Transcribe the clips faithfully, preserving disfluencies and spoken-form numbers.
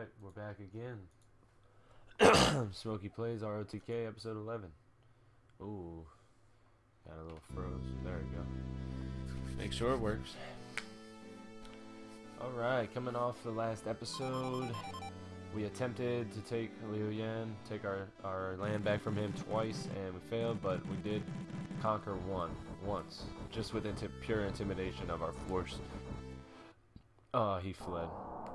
Alright, we're back again. Smokey Plays R O T K episode eleven. Ooh, got a little froze. There we go. Make sure it works. Alright, coming off the last episode, we attempted to take Liu Yan, take our, our land back from him twice, and we failed, but we did conquer one, once, just with inti pure intimidation of our force. Oh, he fled.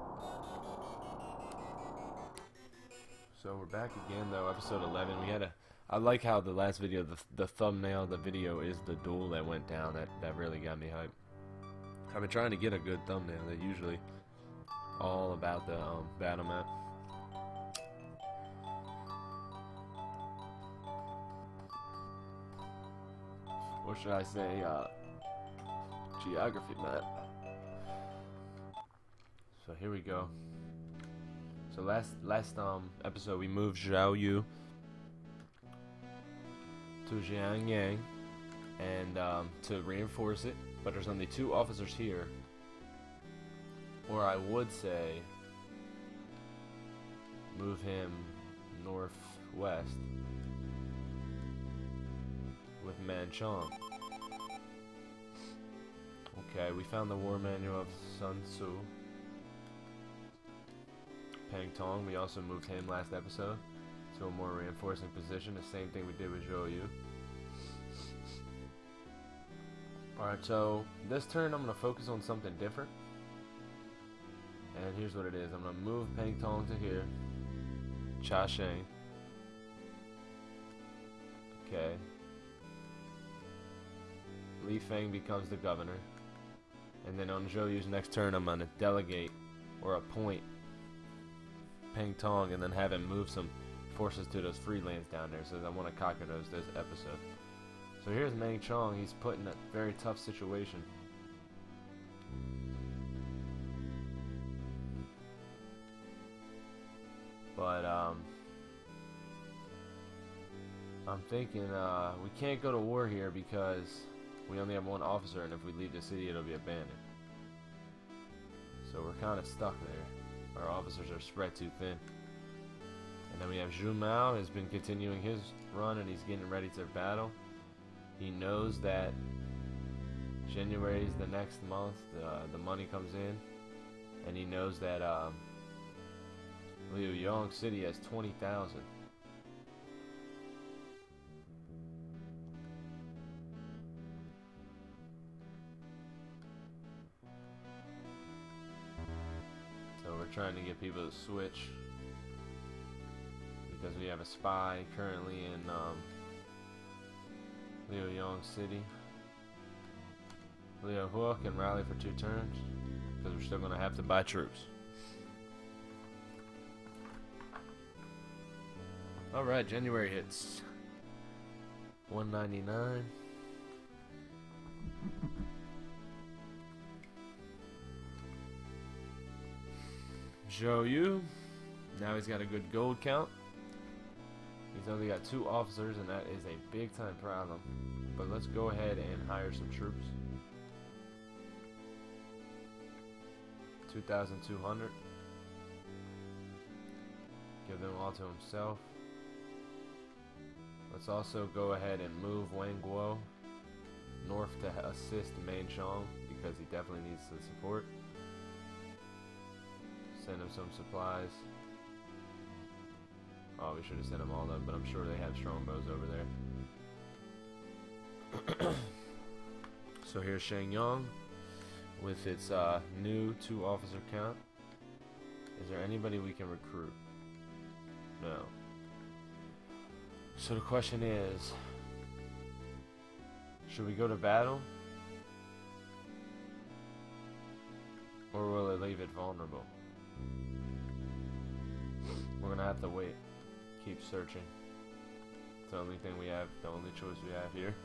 So we're back again though, episode eleven. We had a, I like how the last video, the, the thumbnail of the video is the duel that went down. That, that really got me hyped. I've been trying to get a good thumbnail. They're usually all about the um, battle map. Or should I say, uh, geography map. So here we go. So last last um episode we moved Zhao Yu to Jianyang and um, to reinforce it, but there's only two officers here. Or I would say move him northwest with Manchong. Okay, we found the war manual of Sun Tzu. Pang Tong, we also moved him last episode to a more reinforcing position, the same thing we did with Zhou Yu. Alright, so this turn I'm going to focus on something different. And here's what it is. I'm going to move Pang Tong to here. Cha Sheng. Okay. Li Feng becomes the governor. And then on Zhou Yu's next turn I'm going to delegate or appoint Pang Tong and then have him move some forces to those free lands down there, so I want to conquer those this episode. So here's Mang Chong. He's put in a very tough situation. But um, I'm thinking uh, we can't go to war here because we only have one officer, and if we leave the city it'll be abandoned. So we're kind of stuck there. Our officers are spread too thin. And then we have Zhu Mao has been continuing his run and he's getting ready to battle. He knows that January is the next month, uh, the money comes in. And he knows that um, Liuyang City has twenty thousand. Trying to get people to switch because we have a spy currently in um, Liuyang City. Liu Hua can rally for two turns because we're still going to have to buy troops. Alright, January hits. one ninety-nine. Zhou Yu, now he's got a good gold count. He's only got two officers, and that is a big time problem. But let's go ahead and hire some troops. two thousand two hundred. Give them all to himself. Let's also go ahead and move Wang Guo north to assist Manchong because he definitely needs the support. Send him some supplies. Oh, we should have sent them all up, but I'm sure they have strongbows over there. So here's Shenyang with its uh, new two officer count. Is there anybody we can recruit? No. So the question is, should we go to battle? Or will it leave it vulnerable? We're gonna have to wait. Keep searching. It's the only thing we have, the only choice we have here.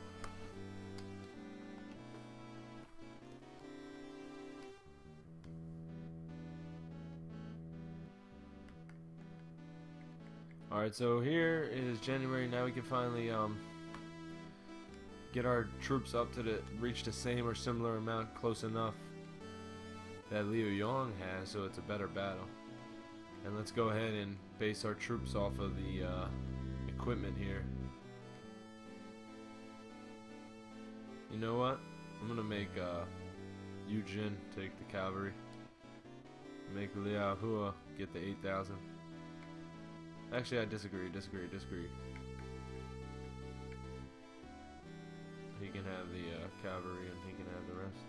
Alright, so here is January. Now we can finally um get our troops up to the reach the same or similar amount, close enough that Liu Yong has, so it's a better battle. And let's go ahead and base our troops off of the uh, equipment here. You know what? I'm gonna make uh, Yujin take the cavalry. Make Liao Hua get the eight thousand. Actually, I disagree, disagree, disagree. He can have the uh, cavalry and he can have the rest.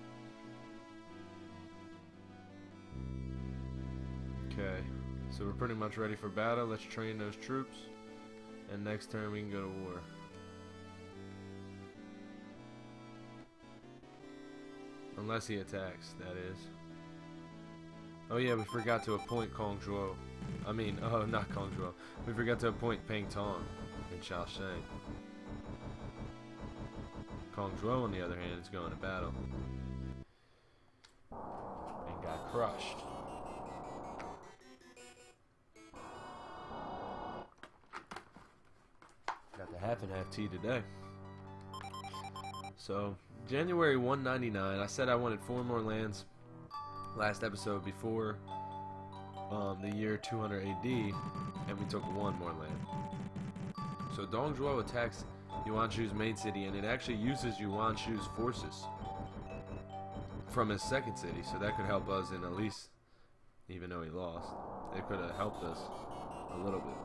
Okay, so we're pretty much ready for battle. Let's train those troops, and next turn we can go to war. Unless he attacks, that is. Oh yeah, we forgot to appoint Kong Zhuo. I mean, oh, not Kong Zhuo. We forgot to appoint Peng Tong and Shaosheng. Kong Zhuo, on the other hand, is going to battle. And got crushed. Got the half and half tea today. So, January one ninety-nine, I said I wanted four more lands last episode before um, the year two hundred A D, and we took one more land. So Dong Zhuo attacks Yuan Shu's main city, and it actually uses Yuan Shu's forces from his second city, so that could help us in at least, even though he lost, it could have helped us a little bit.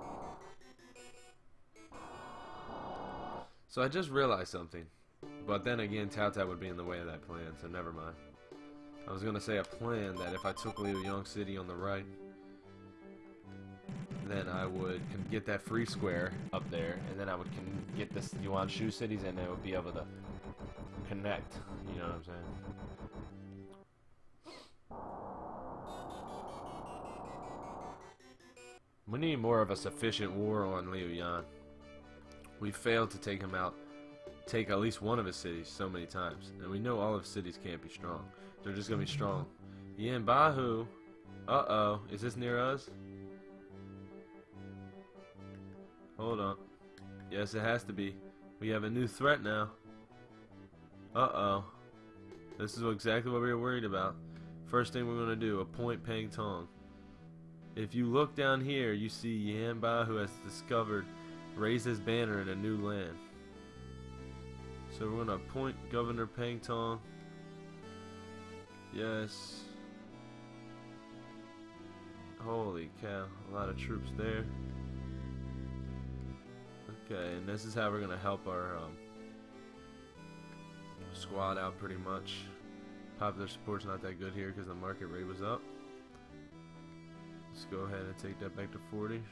So I just realized something, but then again, Tao Tao would be in the way of that plan, so never mind. I was gonna say a plan that if I took Liuyang City on the right, then I would can get that free square up there, and then I would can get this Yuan Shu cities, and it would be able to connect. You know what I'm saying? We need more of a sufficient war on Liu Yan. We failed to take him out, take at least one of his cities so many times, and we know all of his cities can't be strong. They're just gonna be strong. Yan Bahu. Uh oh, is this near us? Hold on. Yes, it has to be. We have a new threat now. Uh oh. This is exactly what we were worried about. First thing we're gonna do: appoint Peng Tong. If you look down here, you see Yan Bahu has discovered, raised his banner in a new land. So we're gonna appoint Governor Peng Tong. Yes. Holy cow, a lot of troops there. Okay, and this is how we're gonna help our um, squad out pretty much. Popular support's not that good here because the market rate was up. Let's go ahead and take that back to forty.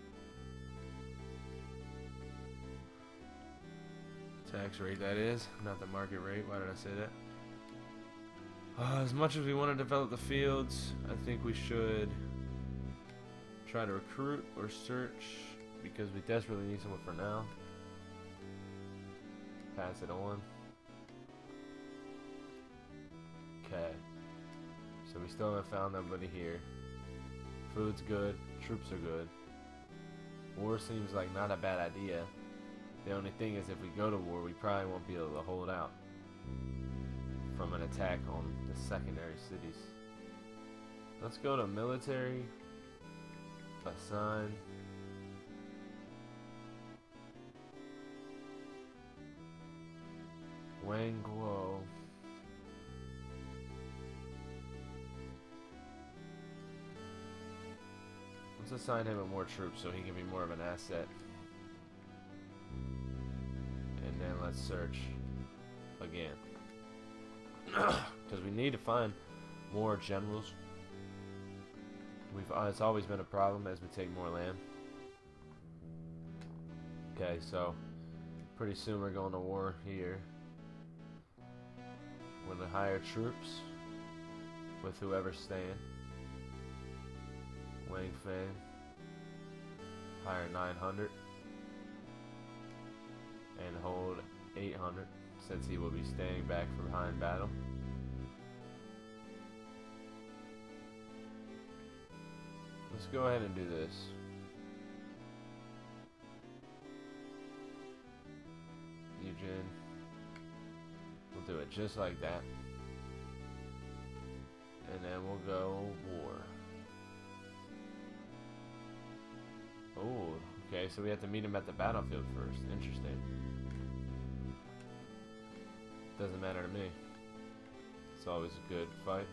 Tax rate, that is, not the market rate. Why did I say that? Uh, as much as we want to develop the fields, I think we should try to recruit or search, because we desperately need someone for now. Pass it on. Okay. So we still haven't found nobody here. Food's good, troops are good. War seems like not a bad idea. The only thing is, if we go to war, we probably won't be able to hold out from an attack on the secondary cities. Let's go to military. Assign. Wang Guo. Let's assign him more troops so he can be more of an asset. And then let's search again. Because we need to find more generals. We've uh, it's always been a problem as we take more land. Okay, so pretty soon we're going to war here. We're going to hire troops with whoever's staying. Wang Fei, hire nine hundred and hold eight hundred, since he will be staying back from behind battle. Let's go ahead and do this. Eugene, we'll do it just like that, and then we'll go war. Okay, so we have to meet him at the battlefield first. Interesting. Doesn't matter to me. It's always a good fight.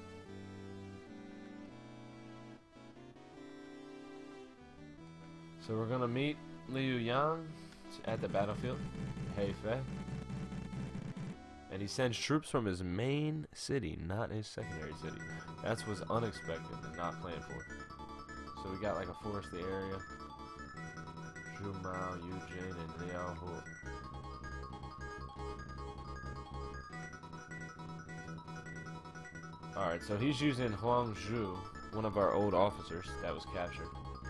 So we're gonna meet Liu Yang at the battlefield, Hefei. And he sends troops from his main city, not his secondary city. That was unexpected and not planned for. So we got like a forested area. Zhu Mao, Yu Jin, and Liao Hu. Alright, so he's using Huang Zhu, one of our old officers that was captured.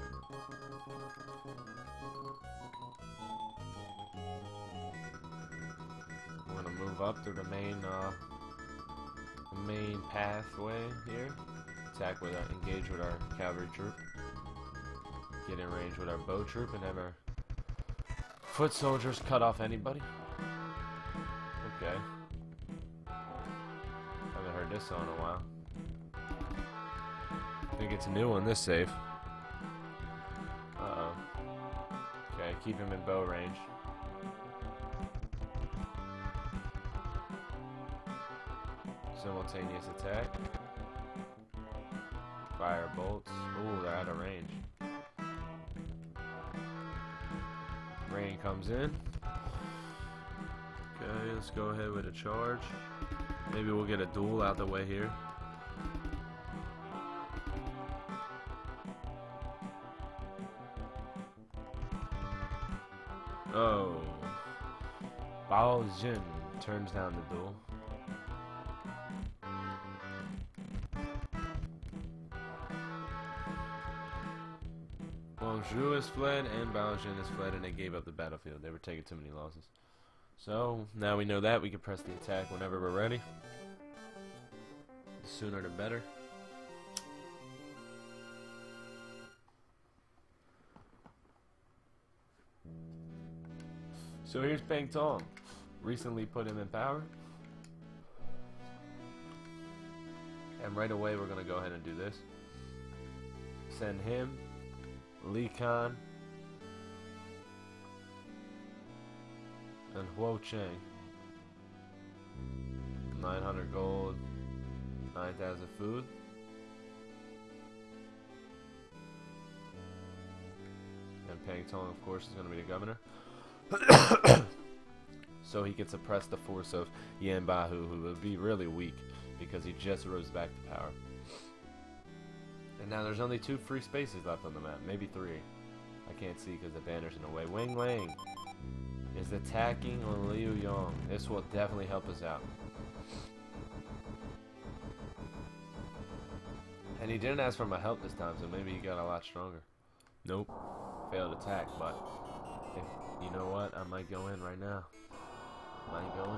We're gonna move up through the main, uh, the main pathway here. Attack with our, engage with our cavalry troop. Get in range with our bow troop and have our foot soldiers cut off anybody. Okay. Haven't heard this song in a while. I think it's a new one, this save. Uh-oh. Okay, keep him in bow range. Simultaneous attack. Fire bolts. Ooh, they're out of range. Rain comes in. Okay, let's go ahead with a charge. Maybe we'll get a duel out the way here. Oh. Bao Jin turns down the duel. Huang Zhu has fled and Bao Jin has fled, and they gave up the battlefield. They were taking too many losses. So, now we know that, we can press the attack whenever we're ready. The sooner the better. So here's Peng Tong. Recently put him in power. And right away we're going to go ahead and do this. Send him, Li Kan, and Huo Cheng. nine hundred gold, nine thousand food. And Peng Tong, of course, is going to be the governor. So he can suppress the force of Yan Bahu, who will be really weak because he just rose back to power. And now there's only two free spaces left on the map, maybe three. I can't see because the banner's in the way. Wang Lang is attacking on Liu Yang. This will definitely help us out. And he didn't ask for my help this time, so maybe he got a lot stronger. Nope. Failed attack, but if, you know what? I might go in right now. Might go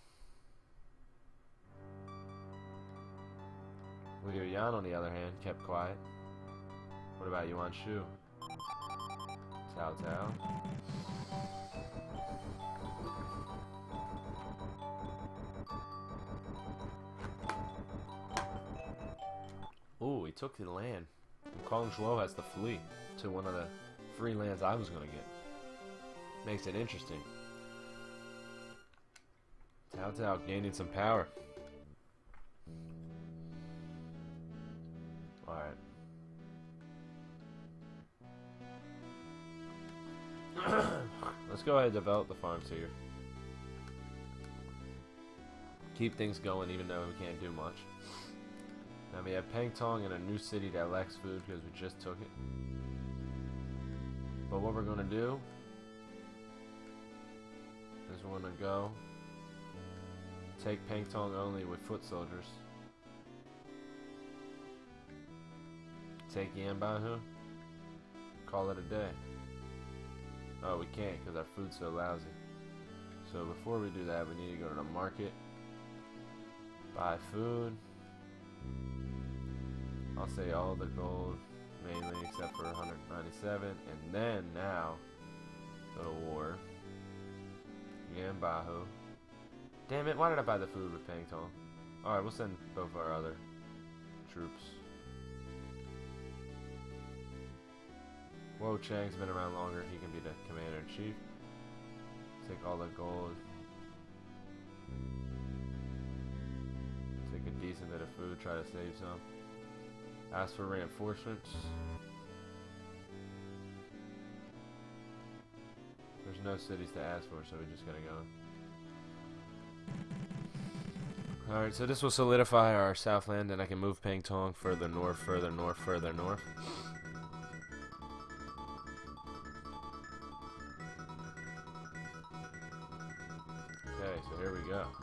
in. Liu Yan, on the other hand, kept quiet. What about Yuan Shu? Cao Cao. Ooh, he took the land. And Kong Zhuo has to flee to one of the free lands I was gonna get. Makes it interesting. Cao Cao gaining some power. Alright. Let's go ahead and develop the farms here. Keep things going even though we can't do much. Now we have Peng Tong in a new city that lacks food because we just took it. But what we're going to do is we're going to go take Peng Tong only with foot soldiers. Take Yan Bahu. Call it a day. Oh, we can't because our food's so lousy. So before we do that, we need to go to the market. Buy food. I'll say all the gold, mainly except for one hundred ninety-seven. And then now, go to war. Yan Bahu. Damn it, why did I buy the food with Peng Tong? Alright, we'll send both our other troops. Wo Chang's been around longer. He can be the commander-in-chief. Take all the gold. Take a decent bit of food. Try to save some. Ask for reinforcements. There's no cities to ask for, so we just gotta go. Alright, so this will solidify our Southland, and I can move Pang Tong further north, further north, further north. Okay, so here we go.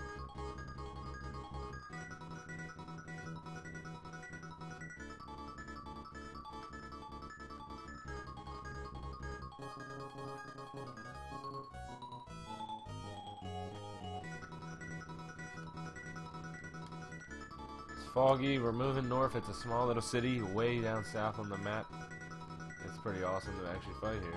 Foggy, we're moving north. It's a small little city way down south on the map. It's pretty awesome to actually fight here.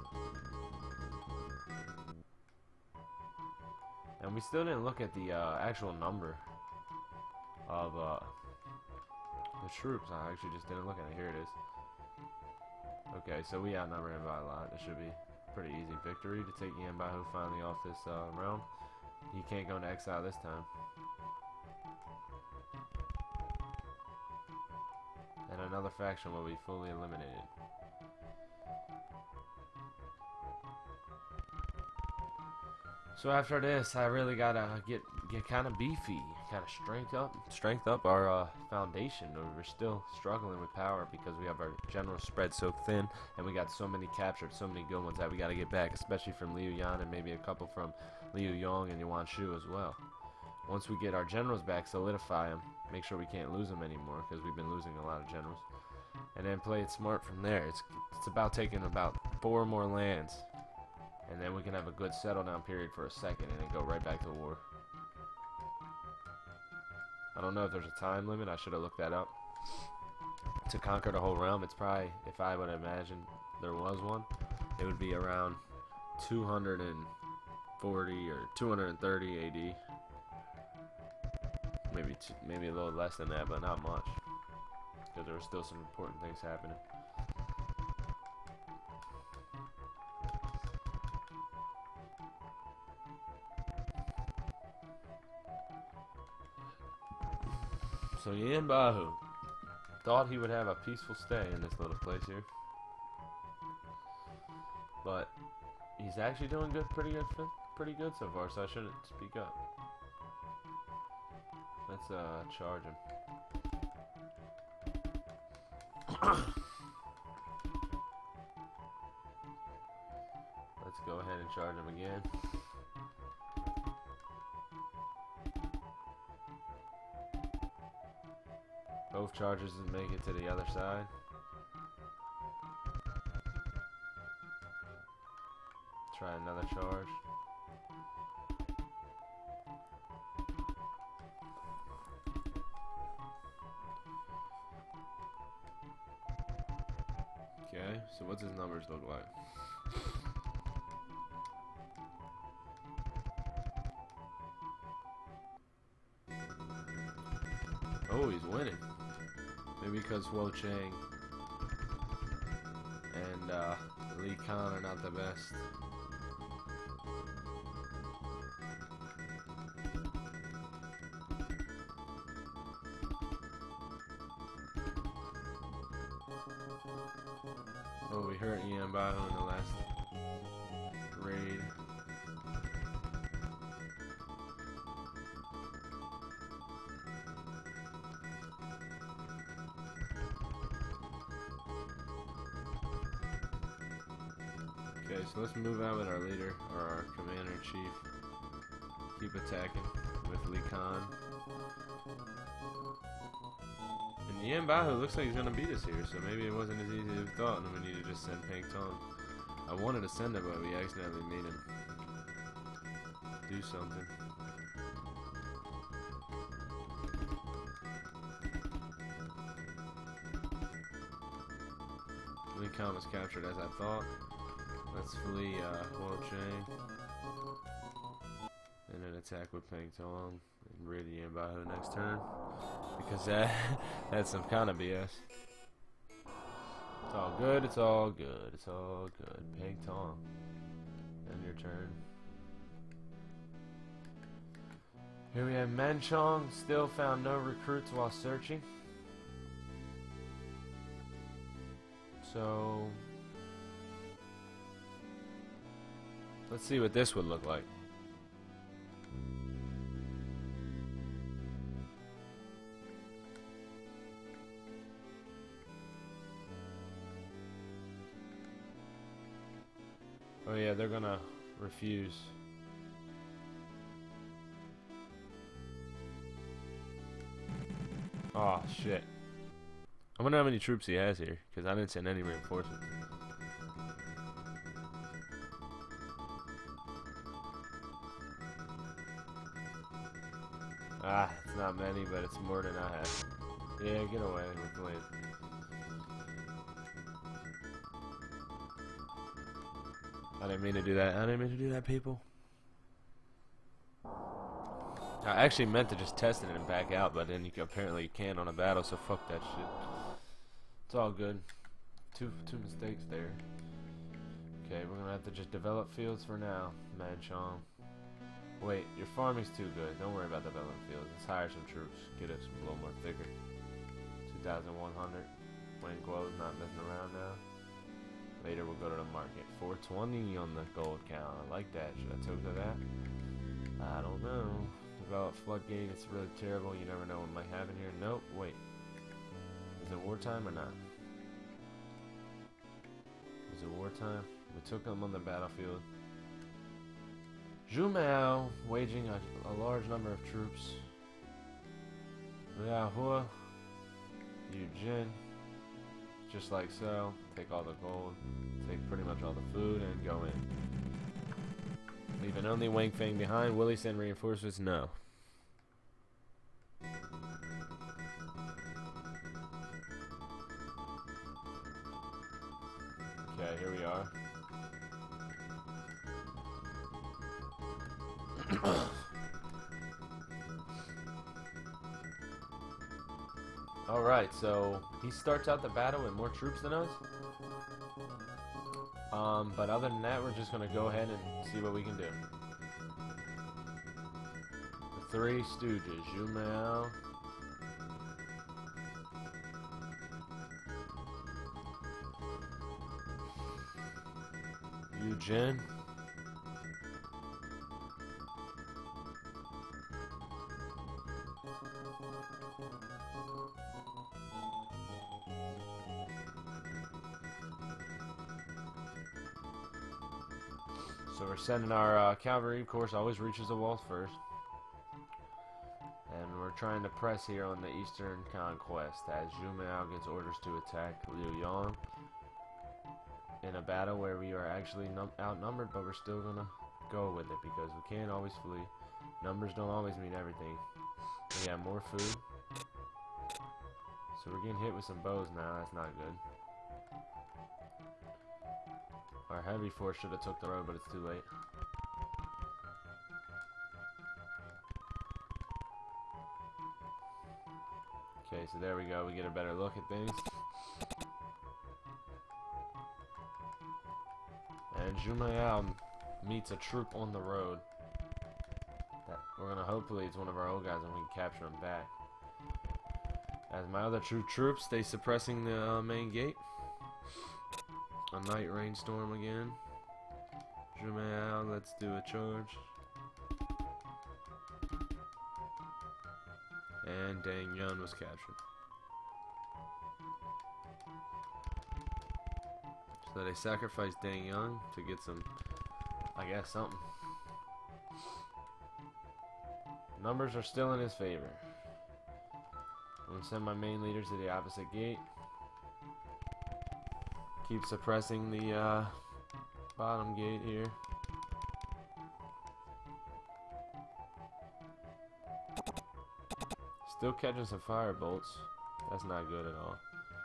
And we still didn't look at the uh, actual number of uh, the troops. I actually just didn't look at it. Here it is. Okay, so we outnumber him by a lot. This should be a pretty easy victory to take Yanbahu finally off this uh, realm. He can't go into exile this time. And another faction will be fully eliminated. So after this, I really gotta get get kind of beefy, kind of strength up, strength up our uh, foundation. We're still struggling with power because we have our generals spread so thin, and we got so many captured, so many good ones that we gotta get back, especially from Liu Yan and maybe a couple from Liu Yong and Yuan Shu as well. Once we get our generals back, solidify them, make sure we can't lose them anymore because we've been losing a lot of generals, and then play it smart from there. It's it's about taking about four more lands, and then we can have a good settle down period for a second and then go right back to war. I don't know if there's a time limit. I should have looked that up. To conquer the whole realm, it's probably, if I would imagine there was one, it would be around two hundred forty or two hundred thirty A D. Maybe two, maybe a little less than that, but not much, because there were still some important things happening. So Yanbahu thought he would have a peaceful stay in this little place here, but he's actually doing good, pretty good, pretty good so far. So I shouldn't speak up. Let's uh charge him. Let's go ahead and charge him again. Both charges and make it to the other side. Try another charge. Okay, so what's his numbers look like? Oh, he's winning. Maybe because Wo Chang and uh, Li Khan are not the best. Oh, we hurt Yanbahu in the last raid. Okay, so let's move out with our leader, or our commander-in-chief. Keep attacking with Li Khan. And Yanbahu looks like he's gonna beat us here, so maybe it wasn't as easy as we thought, and we need to just send Pang Tong. I wanted to send him, but we accidentally made him do something. Li Khan was captured as I thought. Let's flee uh, Wo Chang and then attack with Pang Tong and raid Yanbahu next turn, because that that's some kind of B S. It's all good, it's all good, it's all good. Peg Tong. And your turn. Here we have Manchong, still found no recruits while searching. So let's see what this would look like. Oh yeah, they're gonna refuse. Oh shit. I wonder how many troops he has here, because I didn't send any reinforcements. Ah, it's not many, but it's more than I have. Yeah, get away, we're playing. I didn't mean to do that. I didn't mean to do that, people. I actually meant to just test it and back out, but then you can, apparently you can't on a battle, so fuck that shit. It's all good. Two two mistakes there. Okay, we're gonna have to just develop fields for now, Manchong. Wait, your farming's too good. Don't worry about developing fields. Let's hire some troops. Get us a little more thicker. two thousand one hundred. Wayne Guo's not messing around now. Later we'll go to the market. four twenty on the gold count. I like that. Should I take to that? I don't know. Develop floodgate. It's really terrible. You never know what might happen here. Nope. Wait. Is it wartime or not? Is it wartime? We took them on the battlefield. Zhu Miao waging a, a large number of troops. Liao Hua. Yu Jin. Just like so. Take all the gold. Take pretty much all the food and go in. Leaving only Wang Feng behind. Will he send reinforcements? No. Okay, here we are. Alright, so he starts out the battle with more troops than us. Um, but other than that, we're just gonna go ahead and see what we can do. The Three Stooges, Zhu Miao, Yu Jin, so we're sending our uh, cavalry, of course, always reaches the walls first. And we're trying to press here on the Eastern Conquest as Zhu Miao gets orders to attack Liu Yang in a battle where we are actually num outnumbered, but we're still gonna go with it because we can't always flee. Numbers don't always mean everything. We have more food. So we're getting hit with some bows now, that's not good. Our heavy force should have took the road, but it's too late. Okay, so there we go, we get a better look at things. And Zhu Miao meets a troop on the road. That we're gonna hopefully it's one of our old guys and we can capture him back. As my other true troops stay suppressing the uh, main gate. A night rainstorm again. Zhu Miao, let's do a charge. And Dang Yun was captured. So they sacrificed Dang Yun to get some, I guess, something. Numbers are still in his favor. I'm gonna send my main leaders to the opposite gate. Keep suppressing the uh, bottom gate here. Still catching some fire bolts. That's not good at all.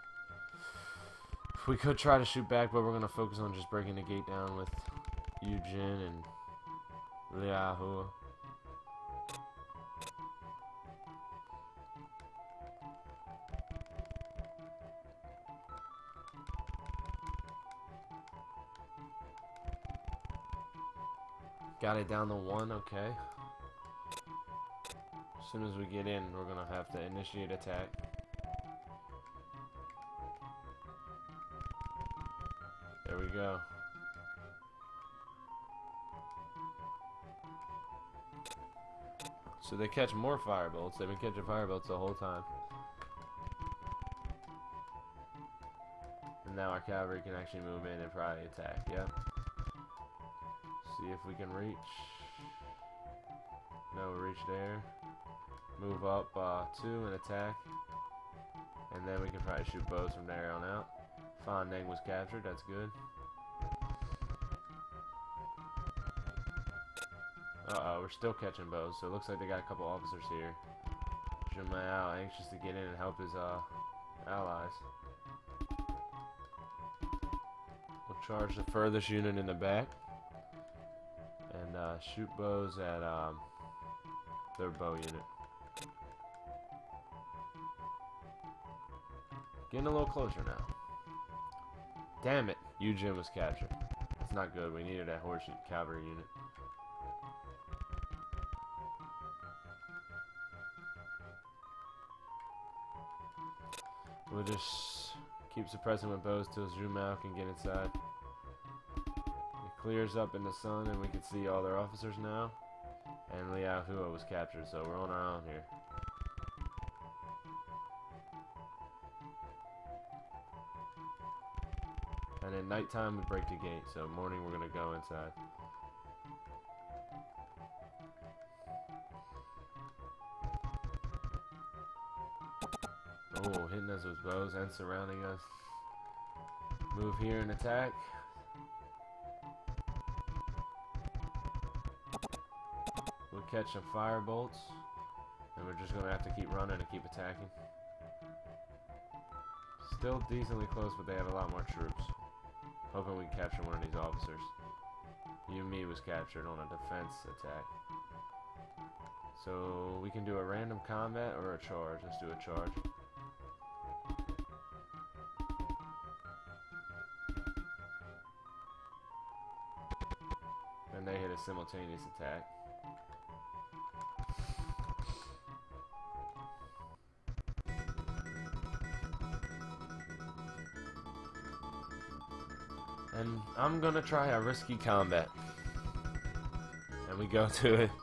We could try to shoot back, but we're gonna focus on just breaking the gate down with Yu Jin and Liao Hua. Got it down to one, okay. As soon as we get in, we're gonna have to initiate attack. There we go. So they catch more firebolts. They've been catching firebolts the whole time. And now our cavalry can actually move in and probably attack. Yep. See if we can reach. No reach there. Move up uh, two and attack. And then we can probably shoot bows from there on out. Fondeng was captured. That's good. Uh-oh, we're still catching bows, so it looks like they got a couple officers here. Zhumao anxious to get in and help his uh, allies. We'll charge the furthest unit in the back. And uh, shoot bows at um, their bow unit. Getting a little closer now. Damn it, Yujin was captured. That's not good, we needed that horse cavalry unit. We'll just keep suppressing with bows till Zhumao can get inside. It clears up in the sun and we can see all their officers now. And Liao Hua was captured, so we're on our own here. And at nighttime we break the gate, so morning we're going to go inside. Oh, hitting us with bows and surrounding us. Move here and attack. We'll catch some fire bolts. And we're just going to have to keep running and keep attacking. Still decently close, but they have a lot more troops. Hoping we can capture one of these officers. Yumi was captured on a defense attack. So we can do a random combat or a charge. Let's do a charge. And they hit a simultaneous attack. And I'm gonna try a risky combat. And we go to it.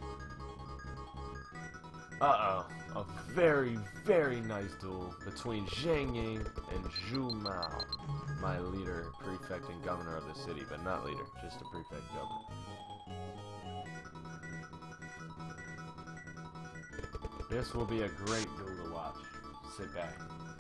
Uh-oh. A very, very nice duel between Zhang Ying and Zhu Mao. My leader, prefect, and governor of the city. But not leader, just a prefect governor. This will be a great duel to watch. Sit back.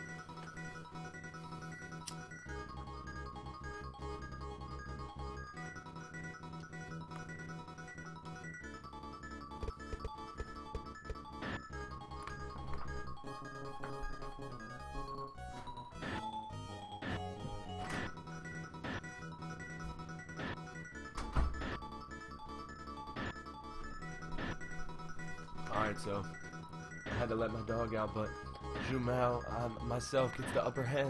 Alright, so I had to let my dog out, but Zhu Mao, um, myself, gets the upper hand.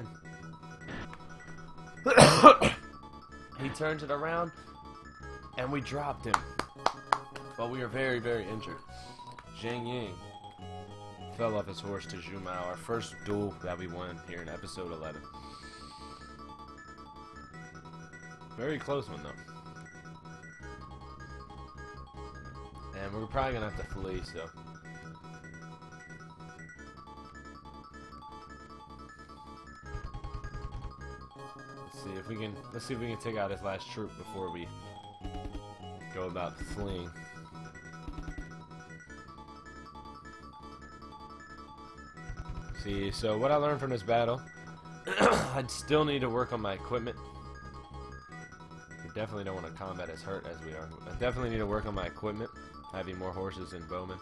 He turns it around, and we dropped him. But we were very, very injured. Zhang Ying fell off his horse to Zhu Mao, our first duel that we won here in episode eleven. Very close one, though. And we're probably gonna have to flee, so. Let's see if we can. Let's see if we can take out his last troop before we go about fleeing. See, so what I learned from this battle, I'd still need to work on my equipment. We definitely don't want to combat as hurt as we are. I definitely need to work on my equipment. Having more horses and bowmen,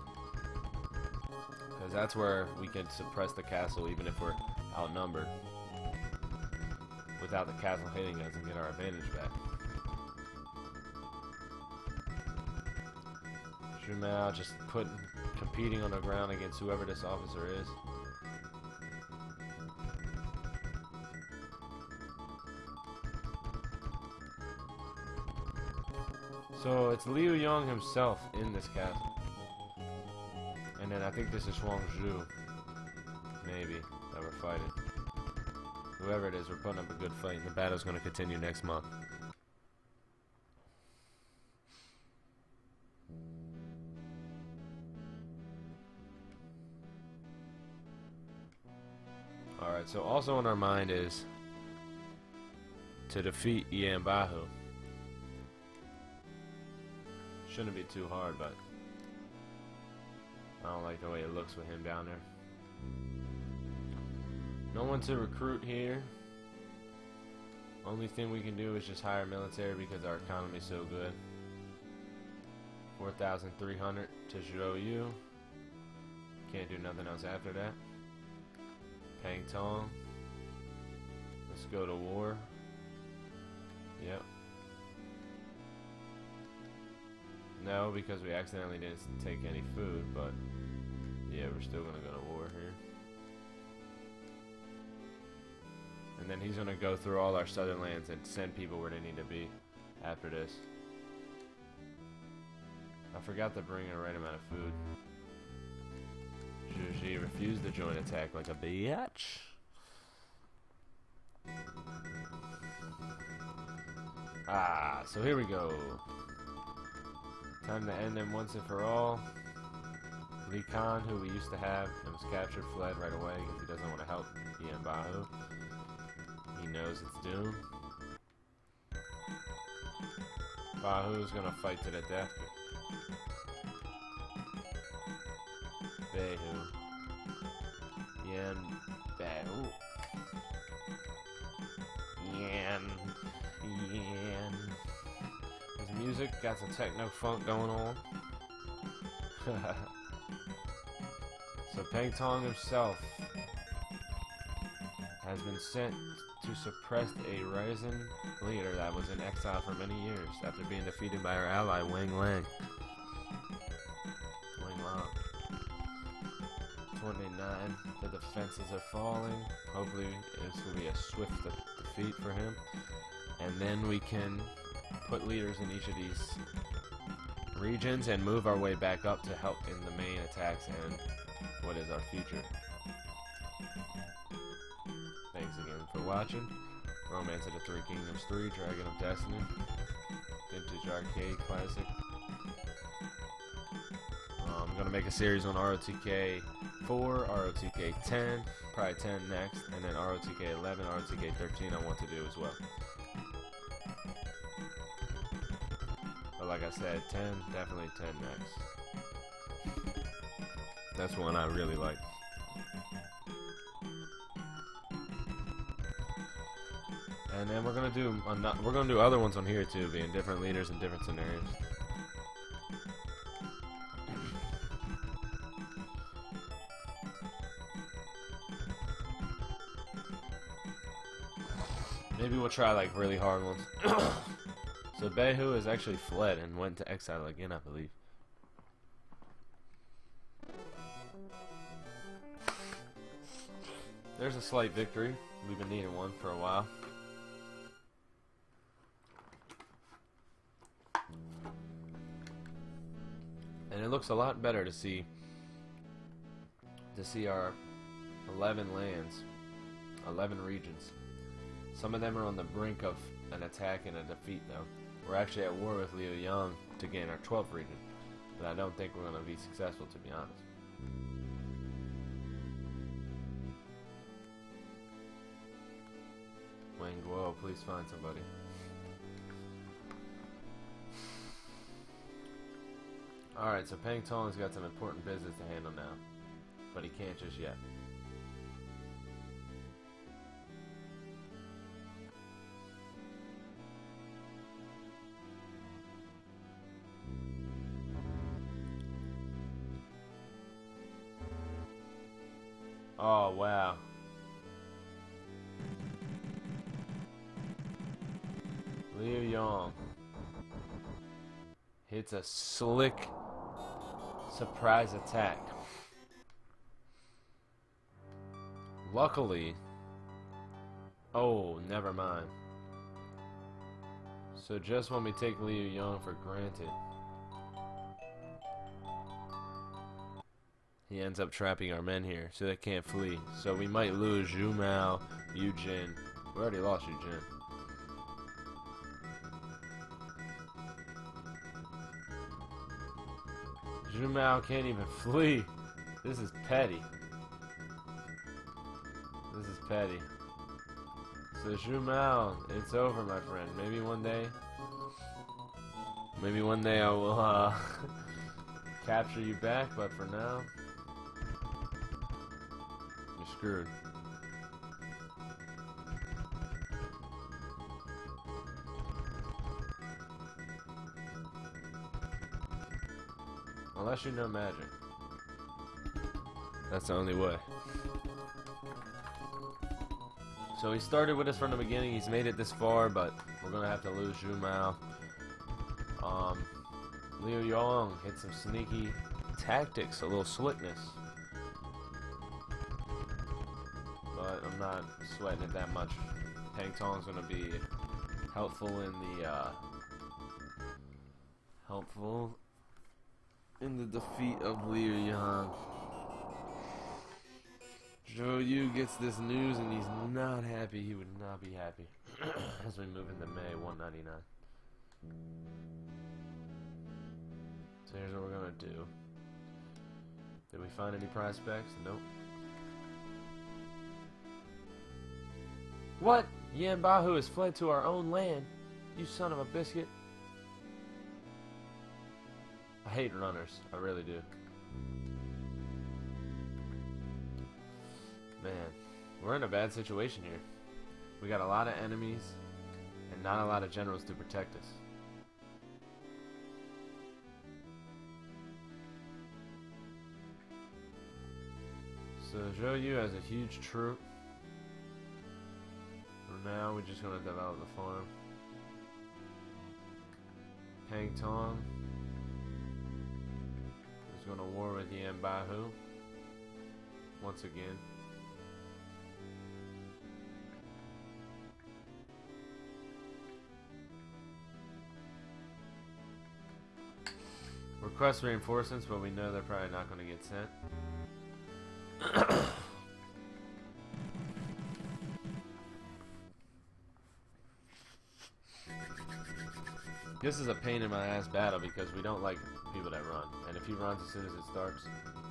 because that's where we can suppress the castle even if we're outnumbered, without the castle hitting us and get our advantage back. Zhu Mao just putting, competing on the ground against whoever this officer is. So it's Liu Yong himself in this castle. And then I think this is Huang Zhu. Maybe. That we're fighting. Whoever it is, we're putting up a good fight, and the battle's going to continue next month. Alright, so also on our mind is to defeat Yan Bahu. Shouldn't be too hard, but I don't like the way it looks with him down there. No one to recruit here. Only thing we can do is just hire military because our economy is so good. four thousand three hundred to Zhou Yu. Can't do nothing else after that. Pang Tong. Let's go to war. Yep. No, because we accidentally didn't take any food, but yeah, we're still gonna go to war here. And then he's gonna go through all our southern lands and send people where they need to be after this. I forgot to bring in the right amount of food. Zhu Ji refused to join attack like a bitch. Ah, so here we go. Time to end them once and for all. Li Khan, who we used to have and was captured, fled right away because he doesn't want to help Yan Bahu. He knows it's doomed. Bahu's gonna fight to the death. Behu. Yan Bahu. Yan. Yan. His music got some techno funk going on. So Pang Tong himself has been sent to suppress a rising leader that was in exile for many years after being defeated by our ally Wang Lang. Wang Lang. twenty-nine. The defenses are falling. Hopefully this will be a swift de defeat for him. And then we can put leaders in each of these regions and move our way back up to help in the main attacks and what is our future. Thanks again for watching. Romance of the Three Kingdoms three, Dragon of Destiny, Vintage Arcade Classic. Uh, I'm going to make a series on R O T K four, R O T K ten, probably ten next, and then R O T K eleven, R O T K thirteen I want to do as well. But like I said, ten, definitely ten next. That's one I really like. And then we're gonna do we're gonna do other ones on here too, being different leaders in different scenarios. Maybe we'll try like really hard ones. So Behu has actually fled and went to exile again, I believe. There's a slight victory. We've been needing one for a while. And it looks a lot better to see to see our eleven lands, eleven regions. Some of them are on the brink of an attack and a defeat though. We're actually at war with Liu Yang to gain our twelfth region, but I don't think we're going to be successful, to be honest. Wang Guo, please find somebody. Alright, so Pang Tong's got some important business to handle now, but he can't just yet. Oh, wow. Liu Yang hits a slick surprise attack. Luckily, oh, never mind. So just when we take Liu Yang for granted, he ends up trapping our men here, so they can't flee. So we might lose Zhu Mao, Yu Jin. We already lost Yu Jin. Zhu Mao can't even flee. This is petty. This is petty. So Zhu Mao, it's over, my friend. Maybe one day, maybe one day I will uh, capture you back, but for now, you're screwed. Unless you know magic. That's the only way. So he started with us from the beginning. He's made it this far, but we're gonna have to lose Zhu Mao. Um, Liu Yang hit some sneaky tactics, a little slickness, but I'm not sweating it that much. Pang Tong's gonna be helpful in the uh, helpful in the defeat of Liu Yang. Zhou Yu gets this news and he's not happy. He would not be happy as we move into May one ninety-nine. So here's what we're gonna do. Did we find any prospects? Nope. What? Yan Bahu has fled to our own land. You son of a biscuit. I hate runners. I really do. Man, we're in a bad situation here. We got a lot of enemies and not a lot of generals to protect us. So Zhou Yu has a huge troop. For now, we're just going to develop the farm. Pang Tong is going to war with Yan Bahu once again. Request reinforcements, but we know they're probably not going to get sent. This is a pain in my ass battle because we don't like people that run. And if he runs as soon as it starts,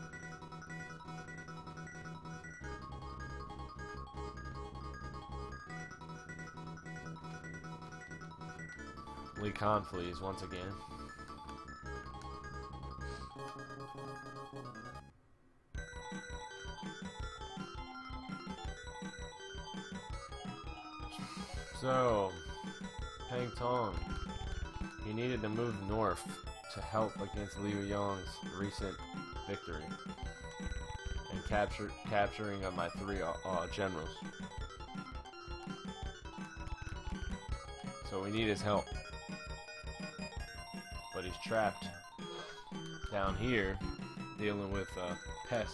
Li Khan flees once again. So, Pang Tong, he needed to move north to help against Liu Yang's recent victory and capture capturing of my three uh, uh, generals. So we need his help, but he's trapped down here dealing with uh, pest.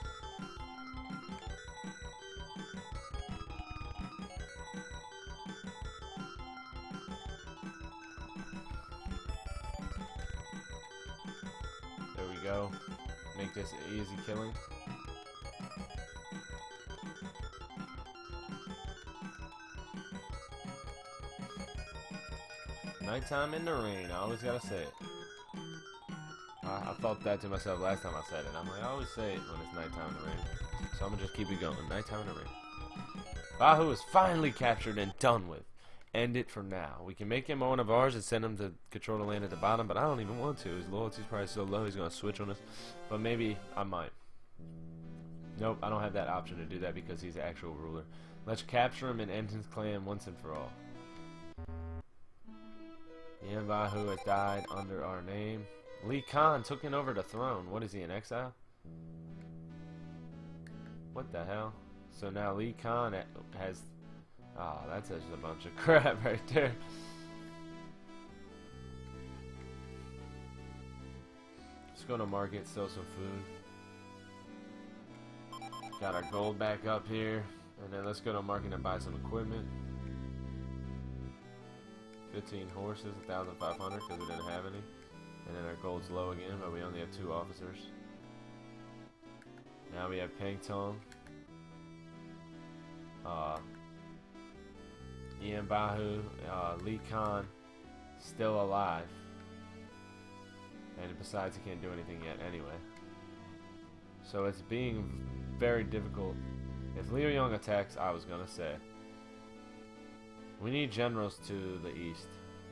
Go. Make this an easy killing. Nighttime in the rain. I always gotta say it. I, I thought that to myself last time I said it. I'm like, I always say it when it's nighttime in the rain. So I'm gonna just keep it going. Nighttime in the rain. Bahu is finally captured and done with. End it for now. We can make him one of ours and send him to control the land at the bottom, but I don't even want to. His loyalty's probably so low he's going to switch on us. But maybe I might. Nope, I don't have that option to do that because he's the actual ruler. Let's capture him and end his clan once and for all. Yan Bahu has died under our name. Li Khan took in over the throne. What is he, in exile? What the hell? So now Li Khan has... Ah, oh, that's just a bunch of crap right there. Let's go to market, sell some food. Got our gold back up here. And then let's go to market and buy some equipment. fifteen horses, one thousand five hundred because we didn't have any. And then our gold's low again, but we only have two officers. Now we have Pang Tong. Uh, Ian Bahu, uh, Lee Khan, still alive. And besides, he can't do anything yet anyway. So it's being very difficult. If Liu Yong attacks, I was gonna say, we need generals to the east.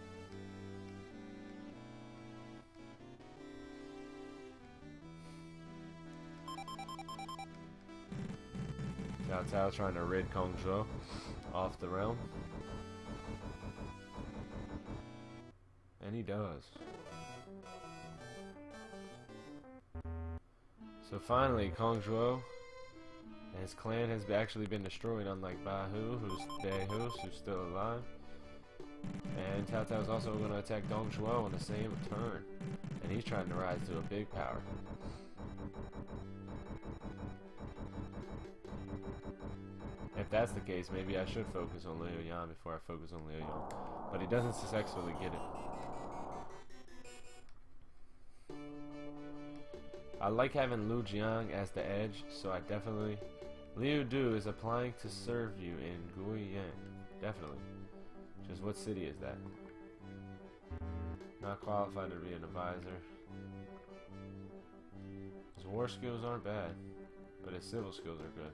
Cao Cao trying to rid Kong Zhou off the realm. And he does. So finally, Kong Zhou and his clan has actually been destroyed, unlike Bahu, who's Beihus, who's still alive. And Cao Cao is also going to attack Dong Zhuo on the same turn. And he's trying to rise to a big power. If that's the case, maybe I should focus on Liu Yan before I focus on Liu Yong. But he doesn't successfully get it. I like having Lu Jiang as the edge, so I definitely... Liu Du is applying to serve you in Guiyang. Definitely. Just what city is that? Not qualified to be an advisor. His war skills aren't bad, but his civil skills are good.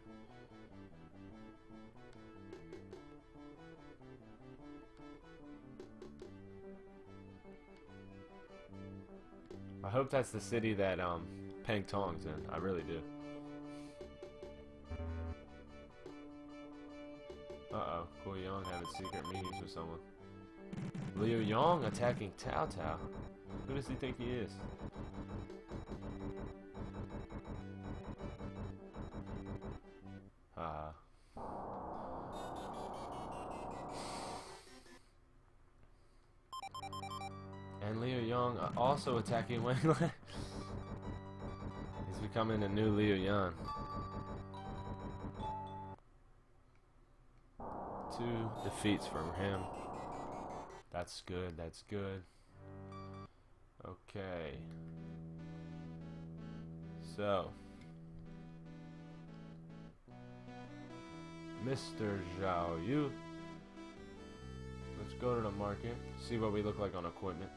I hope that's the city that um, Pang Tong's in. I really do. Uh-oh. Guiyang having secret meetings with someone. Liu Yong attacking Cao Cao. Who does he think he is? Ah. Uh. And Liu Yong also attacking Wang Lan. He's becoming a new Liu Yan. Two defeats from him. That's good, that's good. Okay. So. Mister Zhao Yu. Let's go to the market, see what we look like on equipment.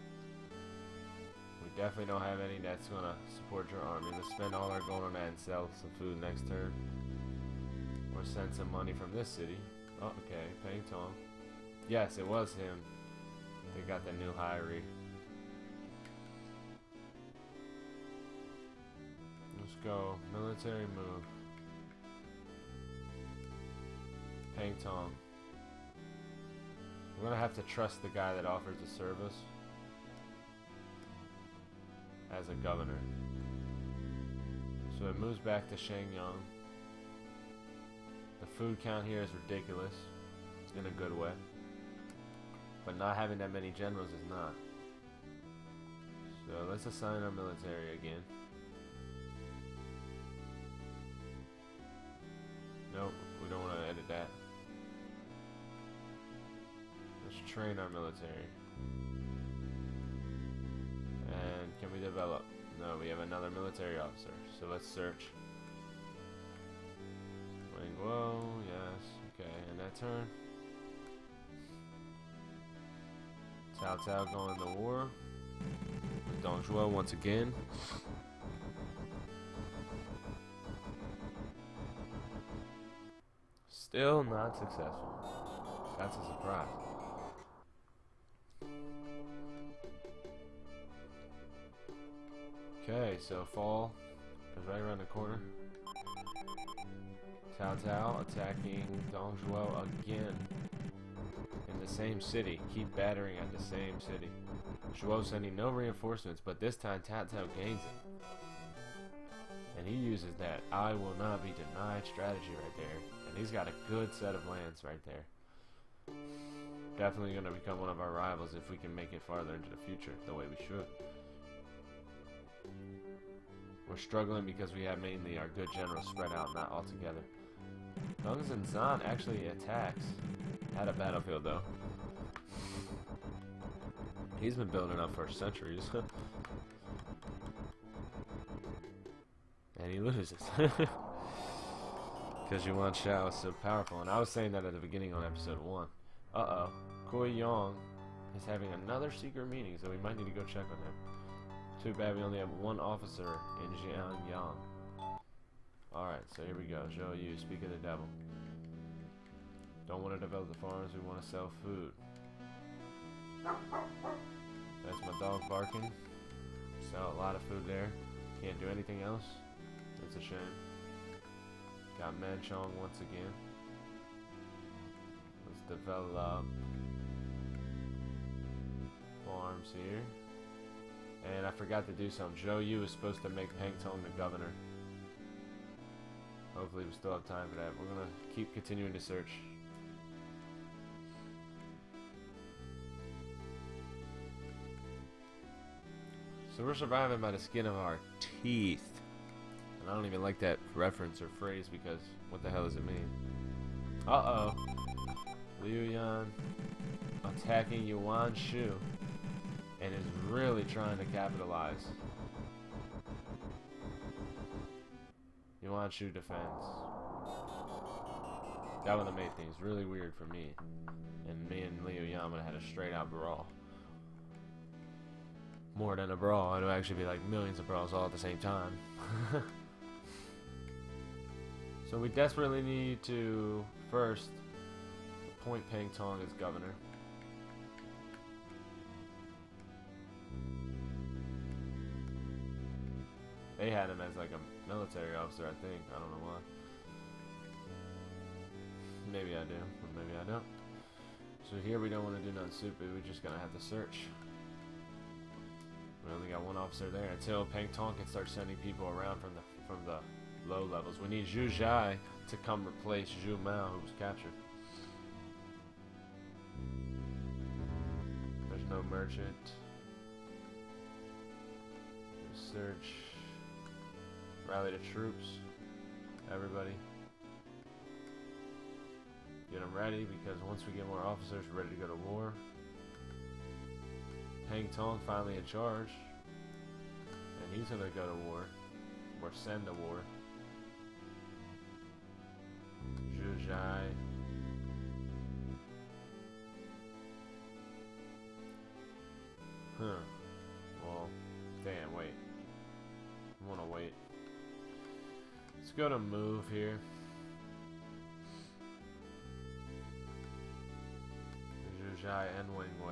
We definitely don't have any that's gonna support your army. Let's spend all our gold on that and sell some food next turn. Or send some money from this city. Oh, okay, Pang Tong. Yes, it was him. They got the new Hyrie. Let's go. Military move. Pang Tong. We're gonna have to trust the guy that offers the service as a governor. So it moves back to Shenyang. The food count here is ridiculous, in a good way. But not having that many generals is not. So let's assign our military again. Nope, we don't want to edit that. Let's train our military. And can we develop? No, we have another military officer. So let's search. Whoa, yes, okay, and that turn. Cao Cao going to war with Dong Zhuo once again. Still not successful. That's a surprise. Okay, so fall is right around the corner. Cao Cao attacking Dong Zhuo again in the same city. Keep battering at the same city. Zhuo sending no reinforcements, but this time Cao Cao gains it. And he uses that I will not be denied strategy right there. And he's got a good set of lands right there. Definitely going to become one of our rivals if we can make it farther into the future the way we should. We're struggling because we have mainly our good generals spread out, not all together. Dong Zhan actually attacks. Had a battlefield though. He's been building up for centuries. And he loses. Because Yuan Shao is so powerful. And I was saying that at the beginning on episode one. Uh-oh. Kuei Yong is having another secret meeting, so we might need to go check on him. Too bad we only have one officer in Xianyang. Alright, so here we go. Zhou Yu, speak of the devil. Don't want to develop the farms, we want to sell food. That's my dog barking. Sell a lot of food there. Can't do anything else. It's a shame. Got Manchong once again. Let's develop farms here. And I forgot to do something. Zhou Yu is supposed to make Peng Tong the governor. Hopefully we still have time for that. We're gonna keep continuing to search. So we're surviving by the skin of our teeth. And I don't even like that reference or phrase because what the hell does it mean? Uh-oh. Liu Yan attacking Yuan Shu and is really trying to capitalize. Yuan Shu defends. That would have made things really weird for me. And me and Liu Yan would have had a straight out brawl. More than a brawl, it would actually be like millions of brawls all at the same time. So we desperately need to first appoint Peng Tong as governor. They had him as like a military officer, I think. I don't know why. Maybe I do, or maybe I don't. So here we don't want to do nothing stupid. We're just gonna have to search. We only got one officer there until Peng Tong can start sending people around from the from the low levels. We need Zhu Zhai to come replace Zhu Mao, who was captured. There's no merchant. Search. Rally the troops. Everybody. Get them ready, because once we get more officers, we're ready to go to war. Peng Tong finally in charge. And he's gonna go to war. Or send to war. Zhu Zhai. Huh. Well, damn, wait. I wanna wait. Let's go to move here. Zhu Zhai and Wing Wei.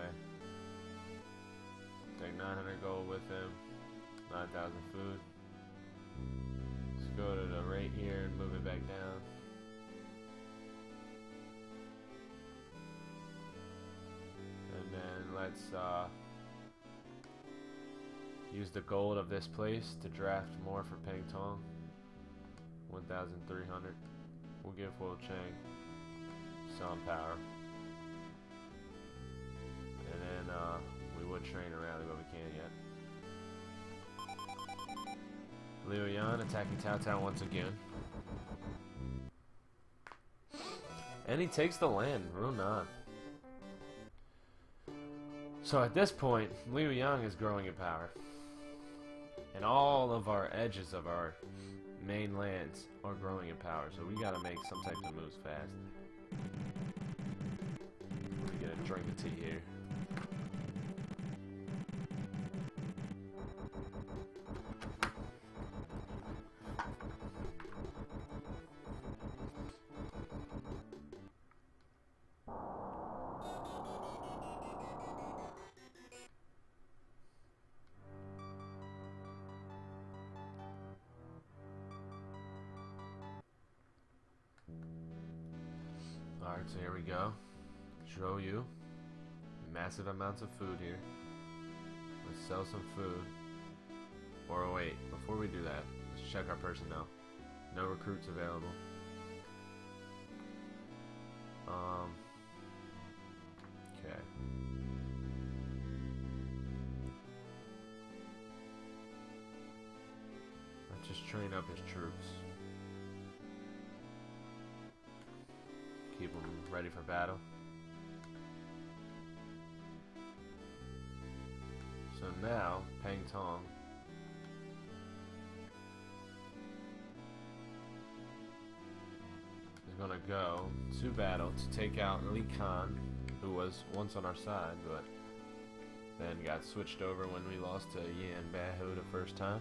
Take nine hundred gold with him. nine thousand food. Let's go to the rate here and move it back down. And then let's uh, use the gold of this place to draft more for Peng Tong. one thousand three hundred. We'll give Wu Chang some power. And then uh, we would train a rally, but we can't yet. Liu Yan attacking Cao Cao once again. And he takes the land, Runan. So at this point, Liu Yang is growing in power. And all of our edges of our main lands are growing in power. So we gotta make some type of moves fast. Let me get a drink of tea here. Alright, so here we go. Zhou Yu. Massive amounts of food here. Let's sell some food. Or wait, before we do that, let's check our personnel. No recruits available. Um. Okay. Let's just train up his troops. Keep them ready for battle. So now, Pang Tong is gonna go to battle to take out Li Khan, who was once on our side, but then got switched over when we lost to Yan Baihu the first time.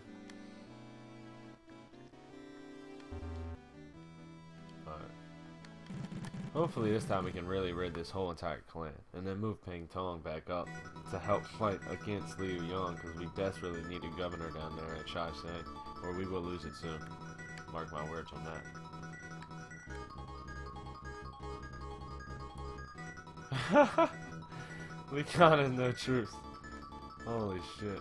But hopefully this time we can really rid this whole entire clan, and then move Pang Tong back up to help fight against Liu Yang, because we desperately need a governor down there at Chai San, or we will lose it soon. Mark my words on that. Li Khan has no truth. Holy shit.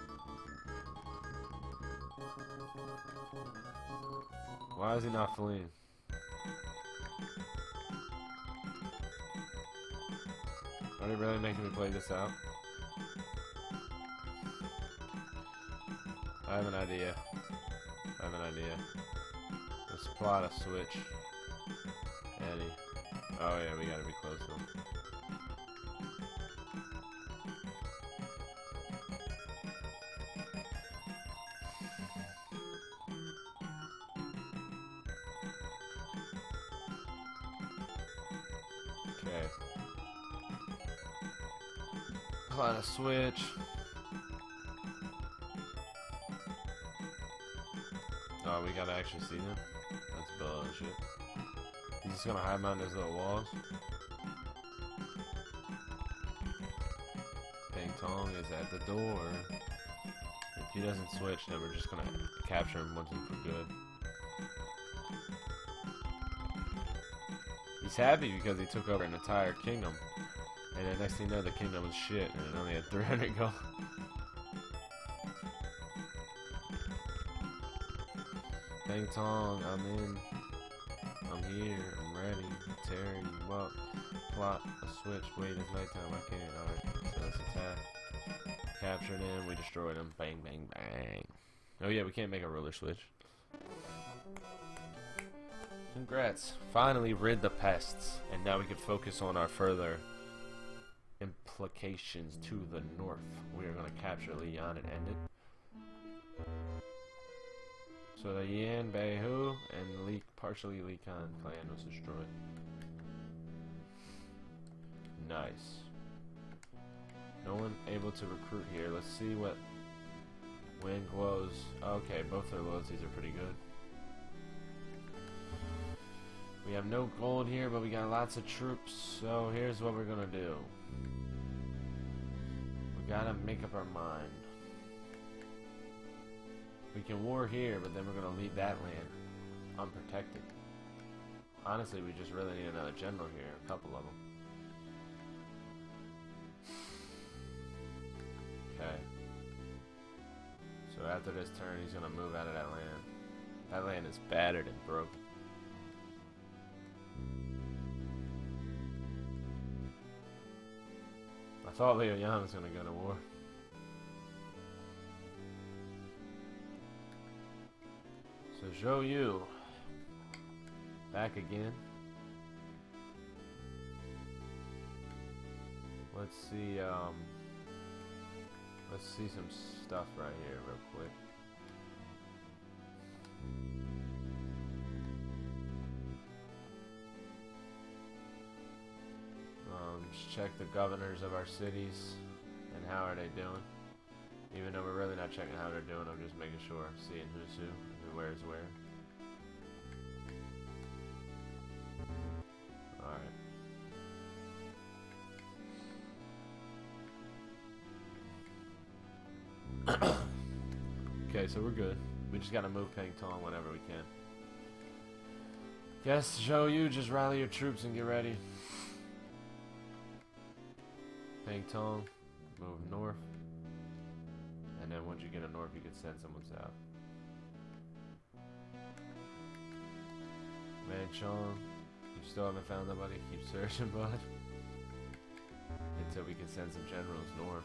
Why is he not fleeing? Are they really making me play this out? I have an idea. I have an idea. Let's plot a switch. Eddie. Oh yeah, we gotta be close to him. Okay. Plot a switch. Oh, we gotta actually see them? That's bullshit. He's just gonna hide behind those little walls. Pang Tong is at the door. If he doesn't switch, then we're just gonna capture him once and for good. He's happy because he took over an entire kingdom. And then next thing you know, the kingdom was shit and it only had three hundred gold. Pang Tong, I'm in. I'm here. I'm ready. Tearing you up. Plot a switch. Wait, it's nighttime. I can't. Alright. So let's attack. Captured him. We destroyed him. Bang, bang, bang. Oh yeah, we can't make a ruler switch. Congrats. Finally rid the pests. And now we can focus on our further implications to the north. We are going to capture Liyan and end it. So the Yan Baihu and Li, partially Li Khan clan was destroyed. Nice. No one able to recruit here. Let's see what Wen Guo's. Okay, both their loyalties are pretty good. We have no gold here, but we got lots of troops. So here's what we're gonna do. We gotta make up our mind. We can war here, but then we're gonna leave that land unprotected. Honestly, we just really need another general here, a couple of them. Okay. So after this turn, he's gonna move out of that land. That land is battered and broken. I thought Liu Yang was gonna go to war. So Zhou Yu back again. Let's see. Um, let's see some stuff right here, real quick. Um, just check the governors of our cities and how are they doing. Even though we're really not checking how they're doing, I'm just making sure, seeing who's who, who wears where. Alright. Okay, so we're good. We just gotta move Pang Tong whenever we can. Guess Zhou Yu, just rally your troops and get ready. Pang Tong, move north. And then once you get a north, you can send someone south. Manchong, you still haven't found nobody. Keep searching, bud. Until we can send some generals north.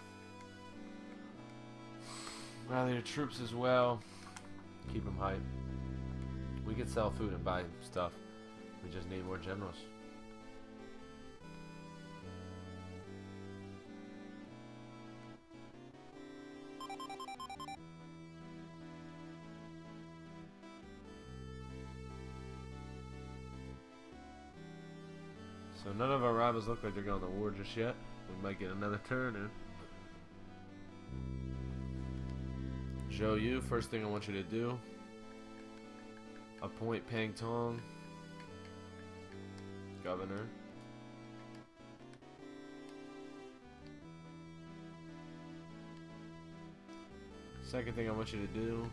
Rally your troops as well. Keep them hyped. We can sell food and buy stuff. We just need more generals. So none of our rivals look like they're going to war just yet. We might get another turn in. Zhou Yu, first thing I want you to do, appoint Pang Tong governor. Second thing I want you to do,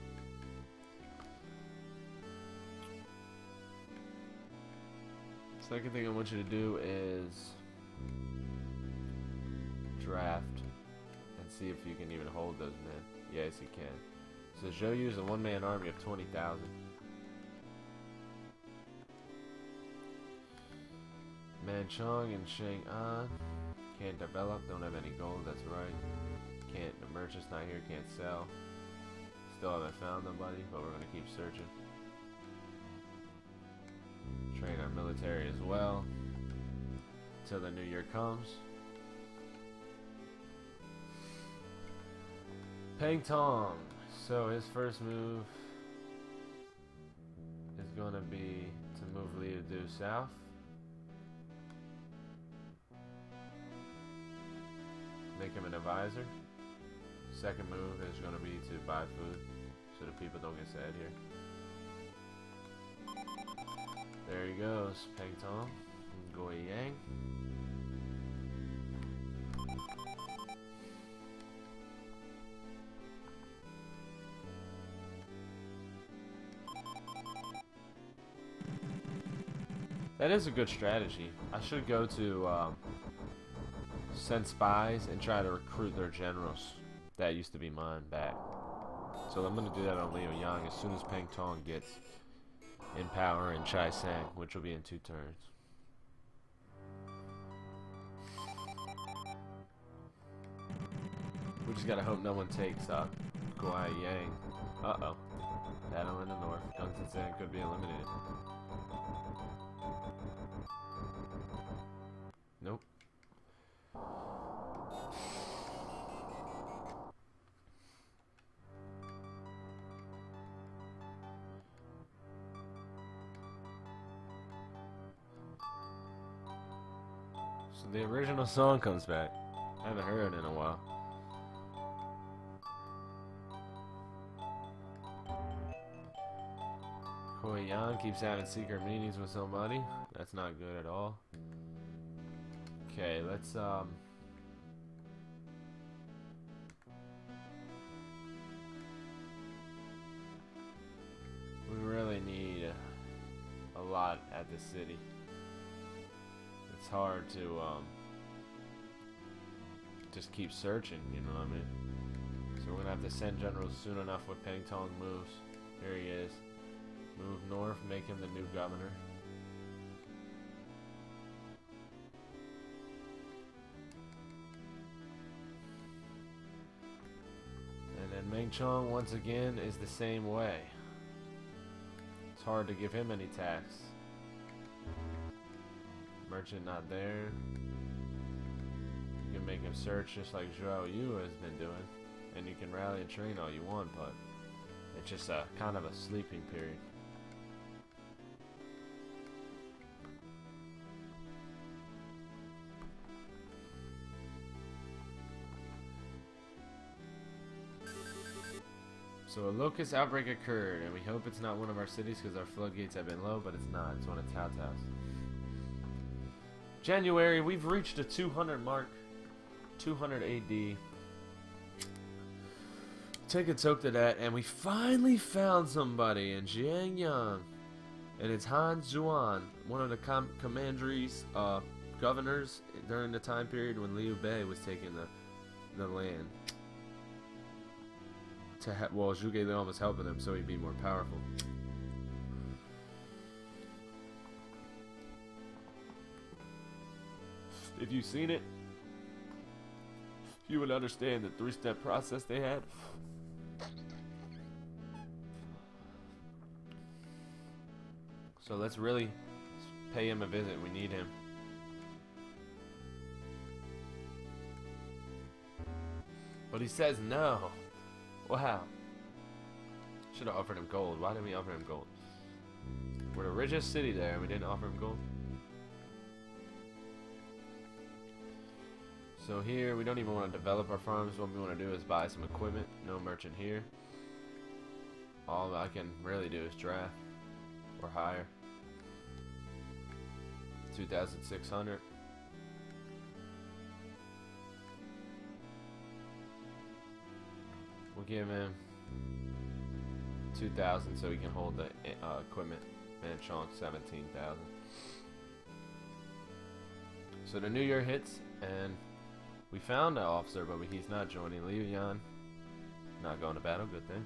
second thing I want you to do is draft and see if you can even hold those men. Yes, you can. So Zhou Yu's a one-man army of twenty thousand. Manchong and Chang'an can't develop, don't have any gold, that's right. Can't, the merchant's not here, can't sell. Still haven't found nobody, but we're gonna keep searching. Train our military as well until the new year comes. Pang Tong. So his first move is gonna be to move Liu due south. Make him an advisor. Second move is going to be to buy food so the people don't get sad here. There he goes, Pang Tong and Goi Yang. That is a good strategy. I should go to um, send spies and try to recruit their generals. That used to be mine back. So I'm going to do that on Liu Yang as soon as Pang Tong gets in power in Chai Sang, which will be in two turns. We just gotta hope no one takes uh, Goi Yang. Uh-oh. Battle in the north. Gongsun Zan could be eliminated. Nope. So the original song comes back. I haven't heard it in a while. Goi Yang keeps having secret meetings with somebody. That's not good at all. Okay, let's um we really need a lot at the city. It's hard to um just keep searching, you know what I mean? So we're gonna have to send generals soon enough when Pang Tong moves. Here he is. Move north, make him the new governor. And then Meng Chong once again is the same way. It's hard to give him any tax. Merchant not there. You can make him search just like Zhou Yu has been doing. And you can rally and train all you want, but it's just a kind of a sleeping period. So a locust outbreak occurred, and we hope it's not one of our cities because our floodgates have been low, but it's not. It's one of Cao Cao's. January, we've reached a two hundred mark. two hundred A D. Take a toke to that, and we finally found somebody in Jiangyang. And it's Han Zhuan, one of the com commanderies, uh, governors during the time period when Liu Bei was taking the, the land. To ha well, Zhuge Liang was helping him, so he'd be more powerful. If you've seen it, you would understand the three-step process they had. So let's really pay him a visit. We need him. But he says no. Wow. Should have offered him gold. Why didn't we offer him gold? We're the richest city there and we didn't offer him gold. So here, we don't even want to develop our farms. What we want to do is buy some equipment. No merchant here. All I can really do is draft or hire. two thousand six hundred. We'll give him two thousand so he can hold the uh, equipment. Manchong seventeen thousand. So the new year hits, and we found an officer, but he's not joining. Liu Yan, not going to battle. Good thing.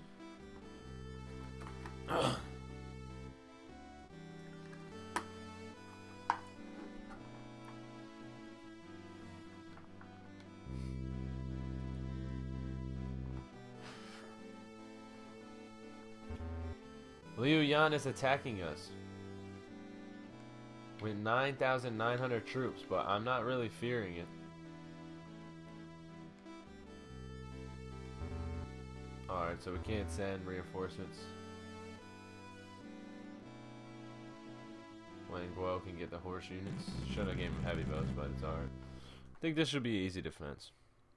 Liu Yan is attacking us with nine thousand nine hundred troops, but I'm not really fearing it. Alright, so we can't send reinforcements. Wang Guo can get the horse units. Should have gave him heavy bows, but it's alright. I think this should be easy defense.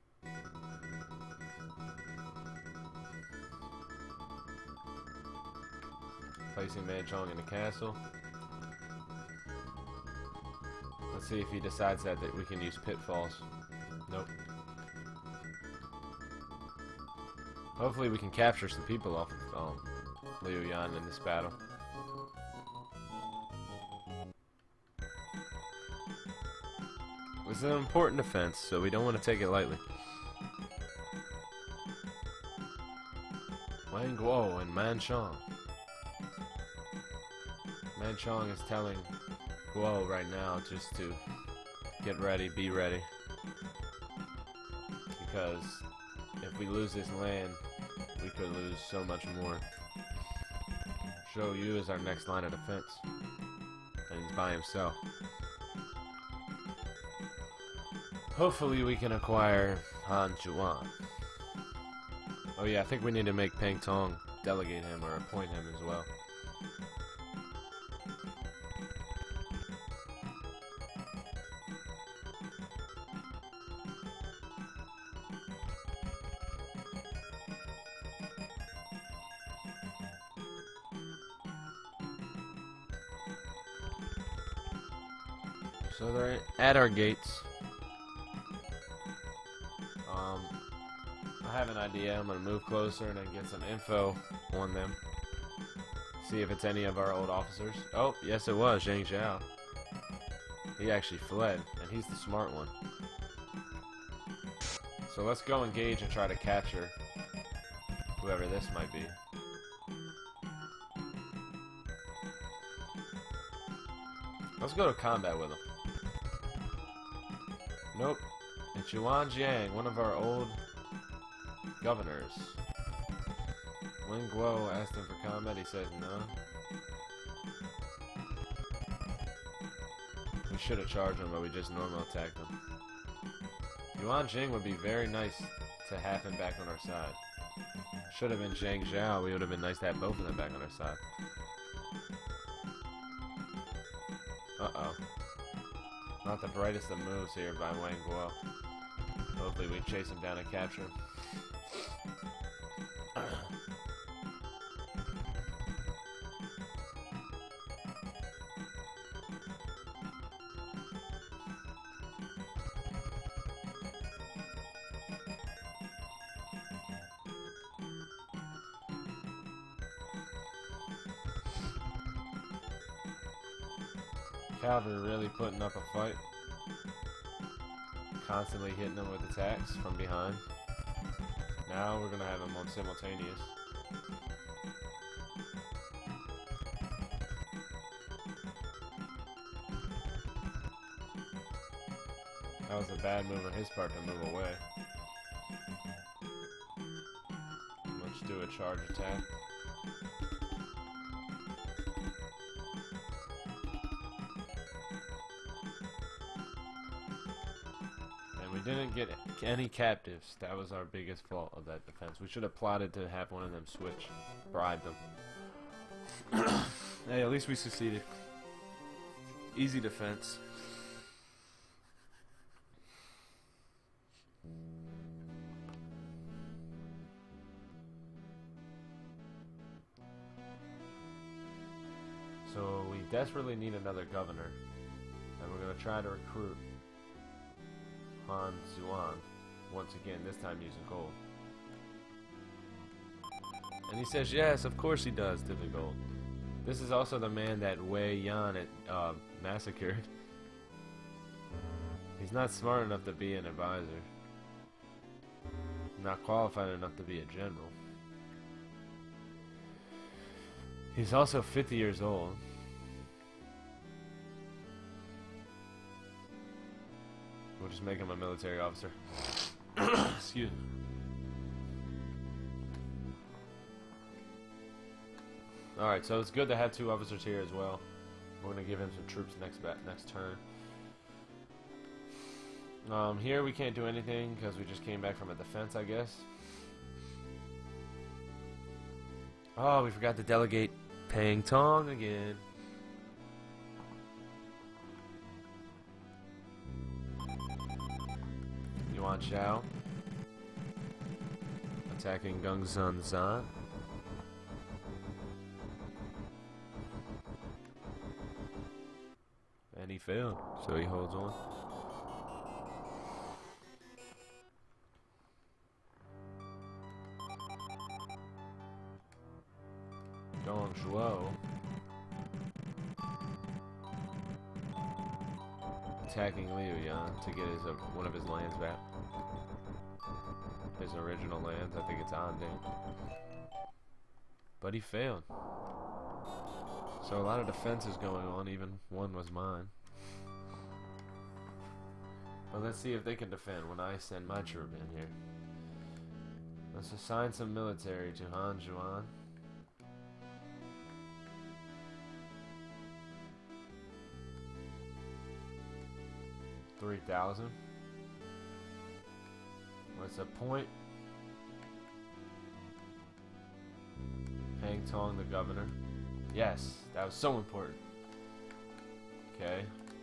Placing Manchong in the castle. Let's see if he decides that, that we can use pitfalls. Nope. Hopefully we can capture some people off of um, Liu Yan in this battle. This is an important defense, so we don't want to take it lightly. Wang Guo and Manchong. Manchong is telling Guo right now just to get ready, be ready. Because if we lose this land, we could lose so much more. Zhou Yu is our next line of defense. And he's by himself. Hopefully we can acquire Han Juan. Oh yeah, I think we need to make Peng Tong delegate him or appoint him as well. So they're at our gates. Um, I have an idea. I'm gonna move closer and then get some info on them. See if it's any of our old officers. Oh, yes it was, Zhang Zhao. He actually fled, and he's the smart one. So let's go engage and try to capture whoever this might be. Let's go to combat with him. Nope. It's Yuan Jiang, one of our old governors. Wen Guo asked him for combat, he said no. We should have charged him, but we just normal attacked him. Yuan Jing would be very nice to have him back on our side. Should have been Zhang Zhao, we would have been nice to have both of them back on our side. Uh-oh. Not the brightest of moves here by Wang Guo. Hopefully we chase him down and capture him. Cavalry really putting up a fight. Constantly hitting them with attacks from behind. Now we're gonna have them on simultaneous. That was a bad move on his part to move away. Let's do a charge attack. Didn't get any captives. That was our biggest fault of that defense. We should have plotted to have one of them switch. Bribe them. Hey, at least we succeeded. Easy defense. desperately need another governor. And we're going to try to recruit Han Xuan once again, this time using gold. And he says, yes, of course he does, to the gold. This is also the man that Wei Yan had, uh, massacred. He's not smart enough to be an advisor. Not qualified enough to be a general. He's also fifty years old. We'll just make him a military officer. Excuse me. Alright, so it's good to have two officers here as well. We're going to give him some troops next next turn. Um, here we can't do anything because we just came back from a defense, I guess. Oh, we forgot to delegate Pang Tong again. Yuan Shao attacking Gongsun Zan. And he failed, so he holds on. Dong Zhuo attacking Liu Yan to get his uh, one of his lands back. His original lands, I think it's Anding. But he failed. So a lot of defenses going on, even one was mine. But let's see if they can defend when I send my troop in here. Let's assign some military to Han Xuan. three thousand. Let's appoint Pang Tong the governor. Yes, that was so important. Okay.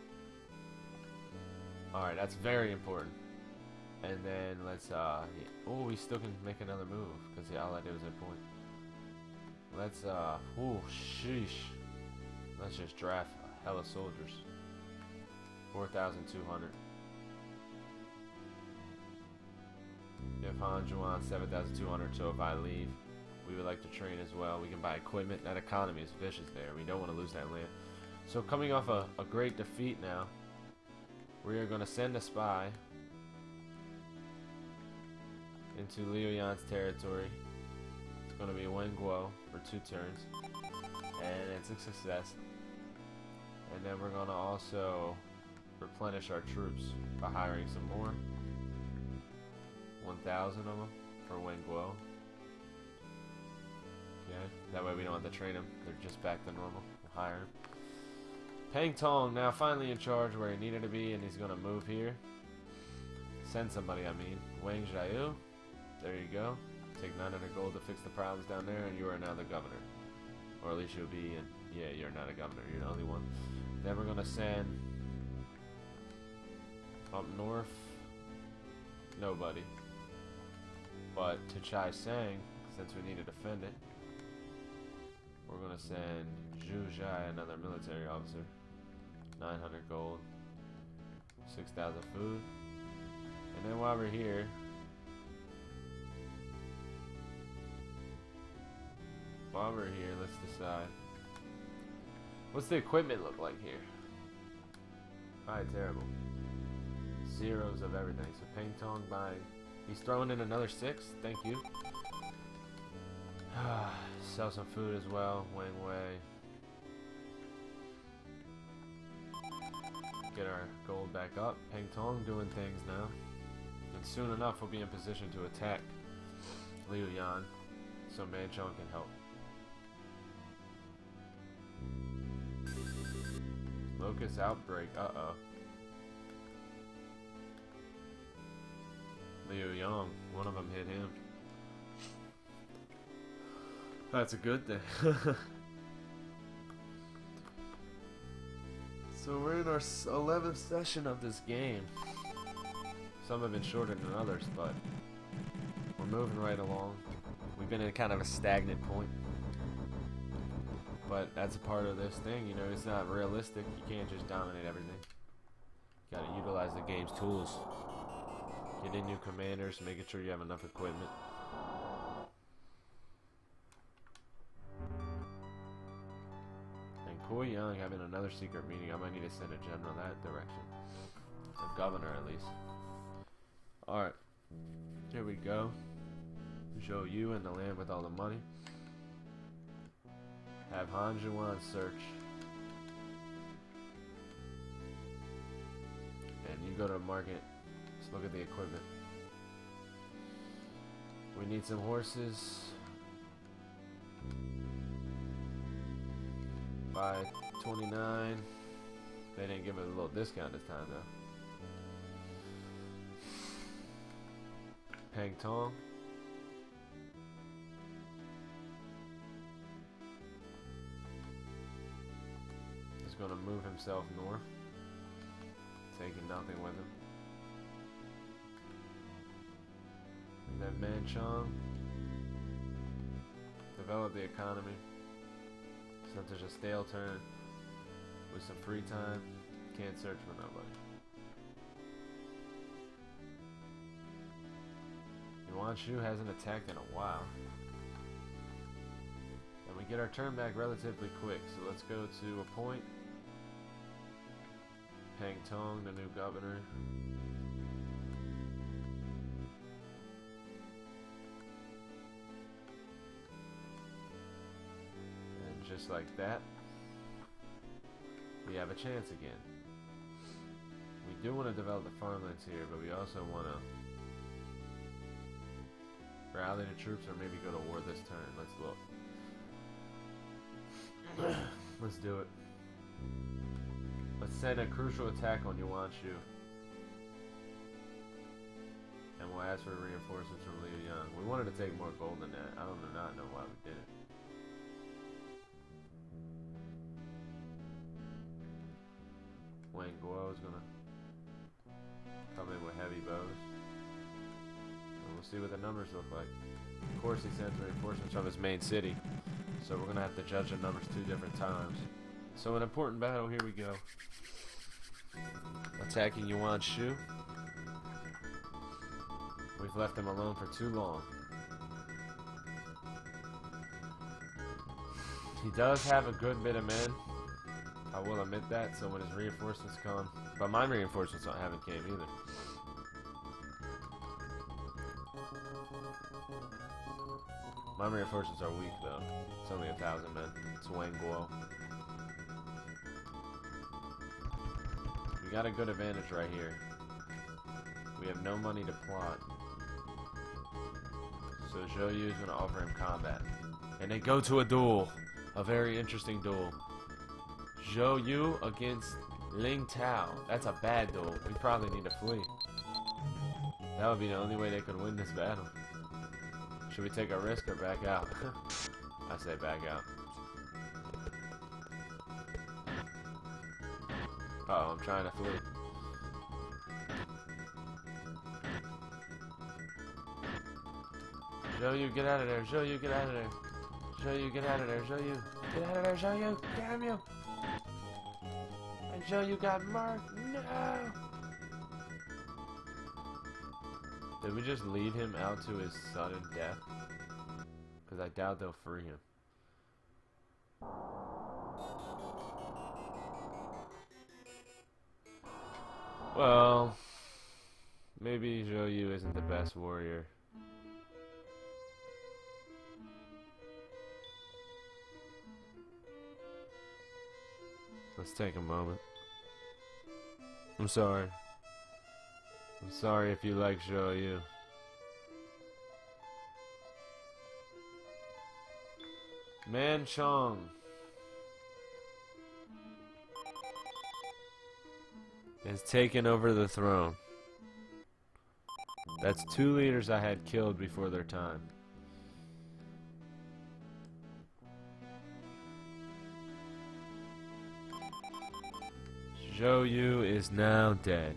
Alright, that's very important. And then let's, uh, oh, we still can make another move, because all I did was appoint. Let's, uh, oh, sheesh. Let's just draft a hella soldiers. four thousand two hundred. If Han Xuan, seven thousand two hundred, so if I leave, we would like to train as well. We can buy equipment. That economy is vicious there. We don't want to lose that land. So coming off a, a great defeat now, we are going to send a spy into Liu Yan's territory. It's going to be Wen Guo for two turns. And it's a success. And then we're going to also replenish our troops by hiring some more. one thousand of them for Wen Guo. Okay, that way we don't have to train them. They're just back to normal. We'll hire them. Pang Tong now finally in charge where he needed to be, and he's going to move here. Send somebody, I mean. Wang Zhao. There you go. Take nine hundred gold to fix the problems down there, and you are now the governor. Or at least you'll be in. Yeah, you're not a governor. You're the only one. Then we're going to send up north nobody. But to Chai Sang, since we need to defend it, we're going to send Zhu Zhai, another military officer. nine hundred gold. six thousand food. And then while we're here, while we're here, let's decide. What's the equipment look like here? Alright, terrible. Zeros of everything. So Pang Tong buying. He's throwing in another six. Thank you. Sell some food as well. Wang Wei. Get our gold back up. Pang Tong doing things now. And soon enough we'll be in position to attack Liu Yan so Manchong can help. Locust outbreak. Uh-oh. Liu Yang. One of them hit him. That's a good thing. So we're in our eleventh session of this game. Some have been shorter than others, but we're moving right along. We've been in kind of a stagnant point. But that's a part of this thing, you know, it's not realistic. You can't just dominate everything. You gotta utilize the game's tools. Get in new commanders, making sure you have enough equipment. And Koi Young having another secret meeting. I might need to send a general that direction. A governor, at least. Alright. Here we go. Show you in the land with all the money. Have Han Juan search. And you go to the market. Let's look at the equipment. We need some horses. Buy twenty-nine. They didn't give it a little discount this time though. Pang Tong. He's gonna move himself north, taking nothing with him. And then Manchong. Develop the economy. Since there's a stale turn with some free time, can't search for nobody. Yuan Shu hasn't attacked in a while. And we get our turn back relatively quick, so let's go to a point. Pang Tong, the new governor. And just like that, we have a chance again. We do want to develop the farmlands here, but we also want to rally the troops or maybe go to war this turn. Let's look. Let's do it. Let's send a crucial attack on Yuan Shu. And we'll ask for reinforcements from Liu Yang. We wanted to take more gold than that. I don't know, not know why we did it. Wang Guo is gonna come in with heavy bows. And we'll see what the numbers look like. Of course he sends reinforcements from his main city. So we're gonna have to judge the numbers two different times. So an important battle, here we go. Attacking Yuan Shu. We've left him alone for too long. He does have a good bit of men. I will admit that, so when his reinforcements come, but my reinforcements haven't came either. My reinforcements are weak though. It's only a thousand men. It's Wang Guo. We got a good advantage right here. We have no money to plot. So Zhou Yu is going to offer him combat. And they go to a duel. A very interesting duel. Zhou Yu against Ling Tao. That's a bad duel. We probably need to flee. That would be the only way they could win this battle. Should we take a risk or back out? I say back out. Uh oh, I'm trying to flee. Zhou Yu, get out of there. Zhou Yu, get out of there. Zhou Yu, get out of there. Zhou Yu, get out of there. Zhou Yu, damn you. And Zhou Yu got marked. No. Did we just lead him out to his sudden death? Because I doubt they'll free him. Well, maybe Zhou Yu isn't the best warrior. Let's take a moment. I'm sorry. I'm sorry if you like Zhou Yu. Manchong has taken over the throne. That's two leaders I had killed before their time. Zhou Yu is now dead.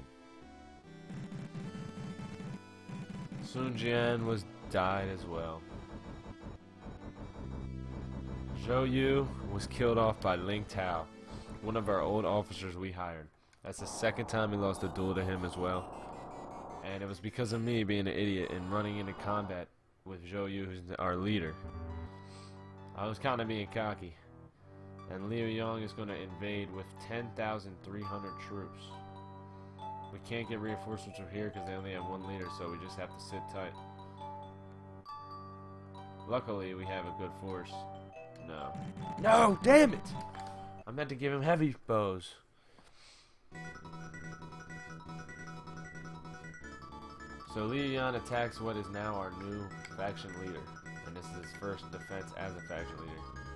Sun Jian was died as well. Zhou Yu was killed off by Ling Tao, one of our old officers we hired. That's the second time we lost a duel to him as well. And it was because of me being an idiot and running into combat with Zhou Yu, who's our leader. I was kind of being cocky. And Liu Yang is going to invade with ten thousand three hundred troops. We can't get reinforcements from here because they only have one leader, so we just have to sit tight. Luckily, we have a good force. No. No, damn it! I meant to give him heavy bows. So Liu Yan attacks what is now our new faction leader. And this is his first defense as a faction leader.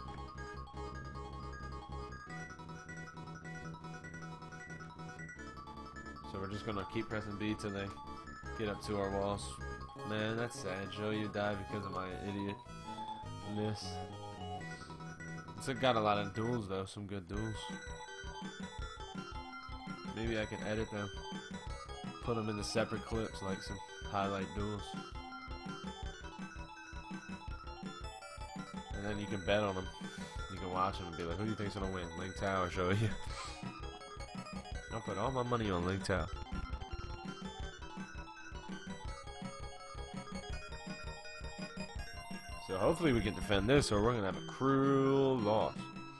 So we're just gonna keep pressing B till they get up to our walls. Man, that's sad. Zhou Yu died because of my idiotness. It's got a lot of duels though, some good duels. Maybe I can edit them, put them into separate clips like some highlight duels. And then you can bet on them. You can watch them and be like, who do you think's gonna win? Ling Tao or Zhou Yu? I'll put all my money on Ling Tao. So hopefully we can defend this, or we're gonna have a cruel loss.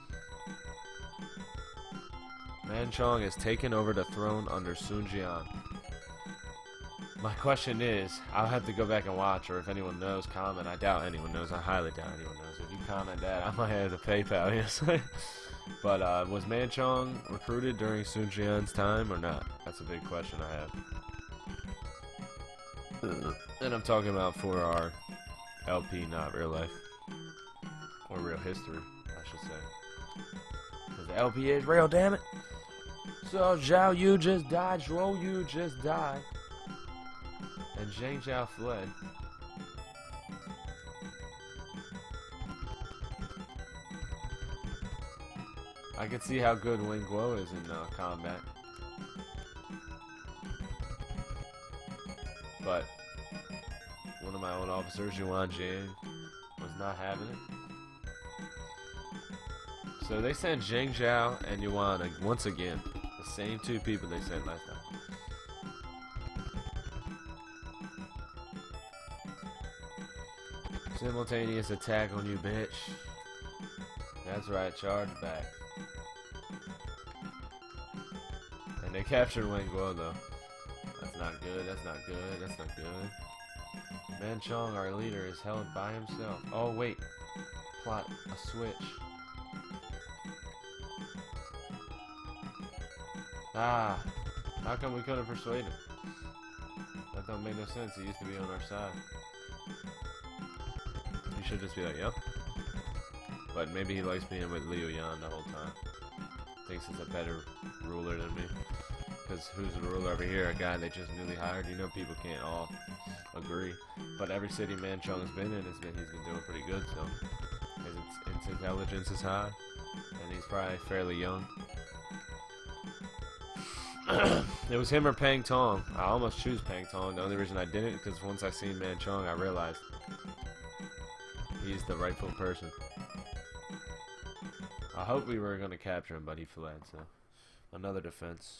Manchong has taken over the throne under Sun Jian. My question is, I'll have to go back and watch, or if anyone knows, comment. I doubt anyone knows. I highly doubt anyone knows. If you comment that, I might have to PayPal you. But uh, was Manchong recruited during Sun Jian's time or not? That's a big question I have. And I'm talking about for our L P, not real life. Or real history, I should say. Because the L P is real, damn it. So Zhou Yu just died, Zhou Yu just died. And Zhang Zhao fled. I can see how good Wen Guo is in uh, combat. But one of my old officers, Yuan Jing, was not having it. So they sent Zhang Zhao and Yuan once again. The same two people they sent last time. Simultaneous attack on you, bitch. That's right, charge back. And they captured Wen Guo though. That's not good, that's not good, that's not good. Manchong, our leader, is held by himself. Oh wait, plot a switch. Ah, how come we couldn't persuade him? That don't make no sense, he used to be on our side. You should just be like, yep. But maybe he likes being with Liu Yan the whole time. Thinks he's a better ruler than me. Because who's the ruler over here? A guy they just newly hired? You know people can't all agree. But every city Manchong's been in, has been, he's been doing pretty good, so. His, his intelligence is high. And he's probably fairly young. It was him or Pang Tong. I almost choose Pang Tong. The only reason I didn't, because once I seen Manchong, I realized he's the rightful person. I hope we were going to capture him, but he fled, so. Another defense.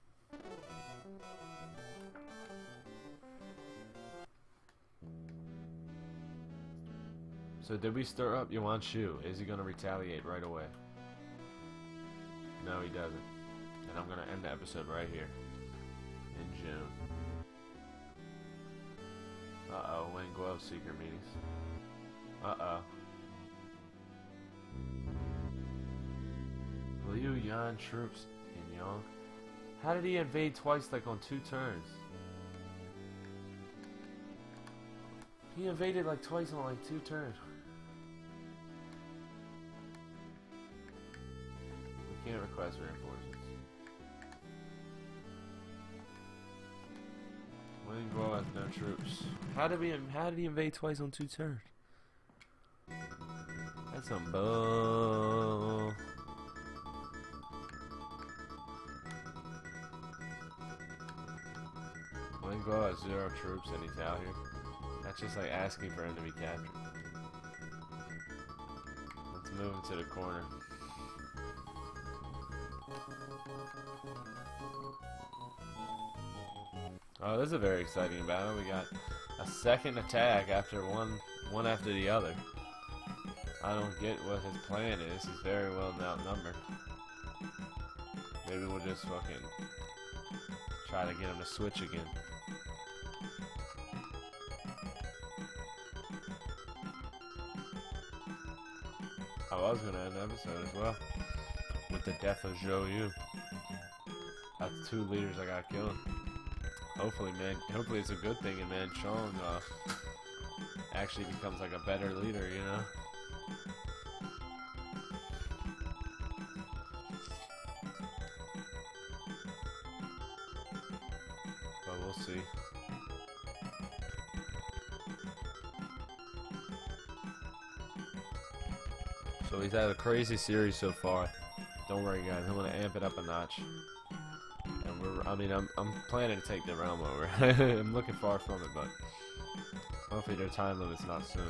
So did we stir up Yuan Shu? Is he going to retaliate right away? No, he doesn't. And I'm going to end the episode right here. In June. Uh-oh, Wen Guo secret meetings. Uh-oh. Liu Yan troops in Yang. How did he invade twice like on two turns? He invaded like twice on like two turns. We can't request reinforcements. Wen Guo has no troops. How did we? How did he invade twice on two turns? That's some bull. Wen Guo has zero troops and he's out here. That's just like asking for him to be captured. Let's move him to the corner. Oh, this is a very exciting battle. We got a second attack after one, one after the other. I don't get what his plan is. He's very well outnumbered. Maybe we'll just fucking try to get him to switch again. I was gonna end the episode as well with the death of Zhou Yu. That's two leaders I got killed. Hopefully, man. Hopefully, it's a good thing, and Man Chong uh, actually becomes like a better leader, you know. But we'll see. So he's had a crazy series so far. Don't worry, guys. I'm gonna amp it up a notch. And we're, I mean, I'm, I'm planning to take the realm over. I'm looking far from it, but hopefully their time limit's not soon.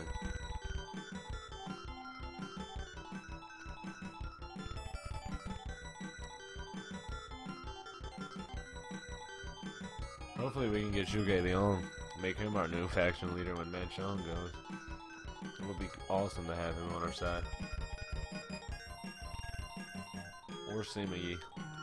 Hopefully we can get Zhuge Liang, make him our new faction leader when Man Chong goes. It would be awesome to have him on our side. Or Sima Yi.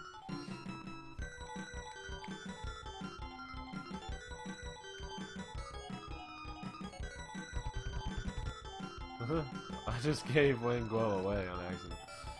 I just gave Wang Guo away on accident.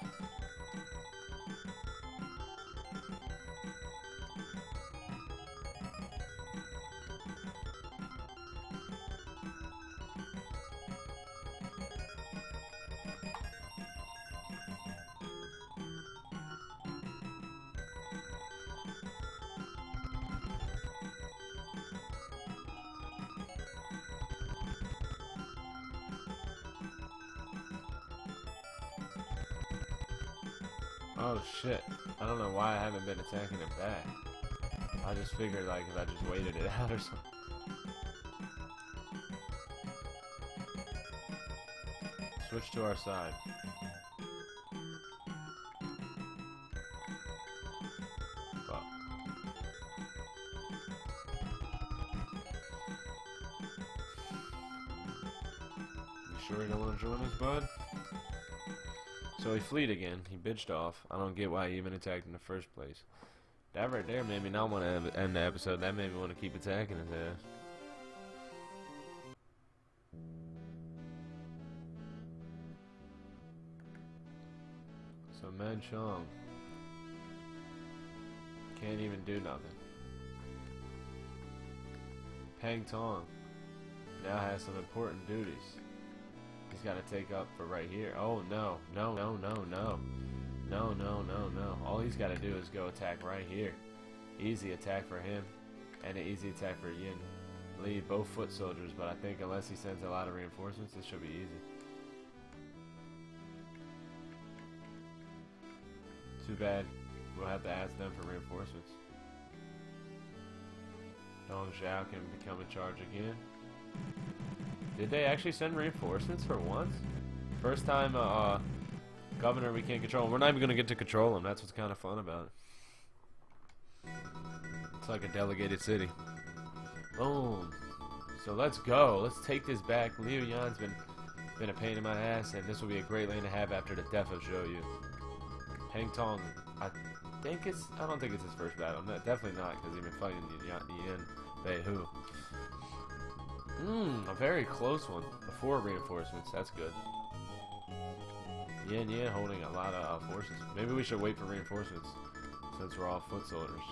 Oh shit, I don't know why I haven't been attacking him back. I just figured like if I just waited it out or something. Switch to our side. Fuck. You sure you don't want to join us, bud? So he fleed again. He bitched off. I don't get why he even attacked in the first place. That right there made me not want to end the episode. That made me want to keep attacking his ass. So Man Chong can't even do nothing. Pang Tong now has some important duties. He's got to take up for right here. Oh no, no, no, no, no. No, no, no, no. All he's got to do is go attack right here. Easy attack for him, and an easy attack for Yin. Lead both foot soldiers, but I think unless he sends a lot of reinforcements, this should be easy. Too bad. We'll have to ask them for reinforcements. Dong Zhao can become in charge again. Did they actually send reinforcements for once? First time, uh, uh governor we can't control him. We're not even gonna get to control him. That's what's kind of fun about it. It's like a delegated city. Boom. So let's go. Let's take this back. Liu Yan's been been a pain in my ass, and this will be a great lane to have after the death of Zhou Yu. Pang Tong, I think it's. I don't think it's his first battle. No, definitely not, because he's been fighting Yin Bei Hu. Mmm, a very close one. Before reinforcements, that's good. Yin Yin holding a lot of uh, forces. Maybe we should wait for reinforcements, since we're all foot soldiers.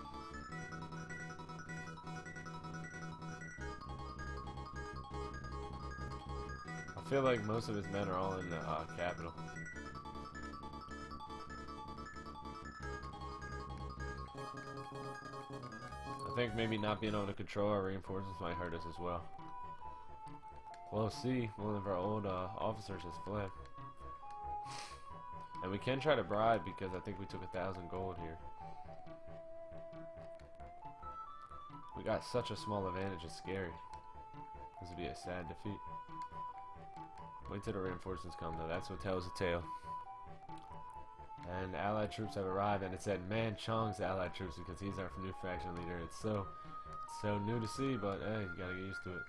I feel like most of his men are all in the uh, capital. I think maybe not being able to control our reinforcements might hurt us as well. We'll see. One of our old uh, officers has fled. And we can try to bribe because I think we took a thousand gold here. We got such a small advantage, it's scary. This would be a sad defeat. Wait till the reinforcements come, though. That's what tells the tale. And allied troops have arrived, and it said Man Chong's allied troops because he's our new faction leader. It's so, it's so new to see, but hey, you gotta get used to it.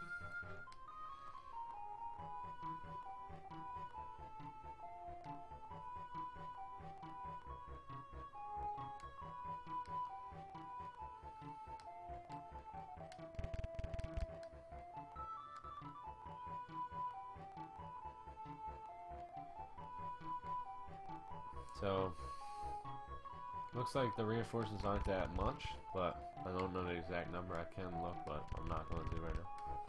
So, looks like the reinforcements aren't that much, but I don't know the exact number. I can look, but I'm not going to right now.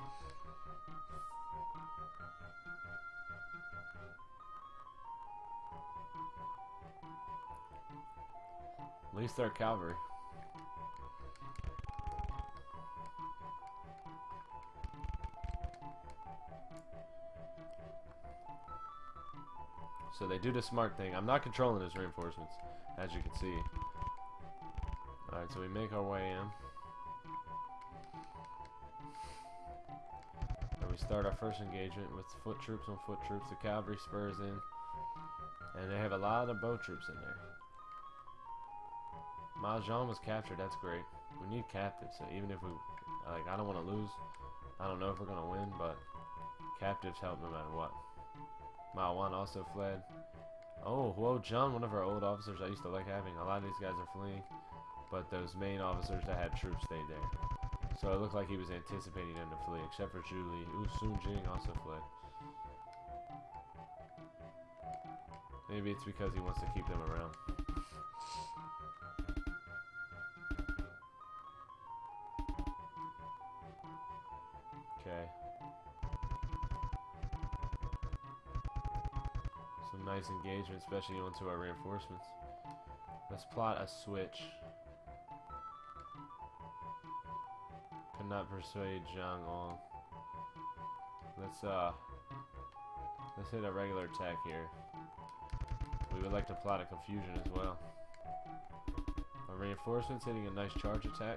At least they're cavalry. So they do the smart thing. I'm not controlling his reinforcements, as you can see. Alright, so we make our way in. And we start our first engagement with foot troops on foot troops. The cavalry spurs in. And they have a lot of bow troops in there. Mahjong was captured, that's great. We need captives, so even if we, like, I don't want to lose. I don't know if we're going to win, but captives help no matter what. Ma Wan also fled. Oh, Huo Zhang, one of our old officers I used to like having. A lot of these guys are fleeing, but those main officers that had troops stayed there. So it looked like he was anticipating them to flee, except for Zhu Li. Wu Sun Jing also fled. Maybe it's because he wants to keep them around. Okay. Some nice engagement, especially onto our reinforcements. Let's plot a switch. Could not persuade Zhang Ong. Let's uh let's hit a regular attack here. We would like to plot a confusion as well. Our reinforcements hitting a nice charge attack.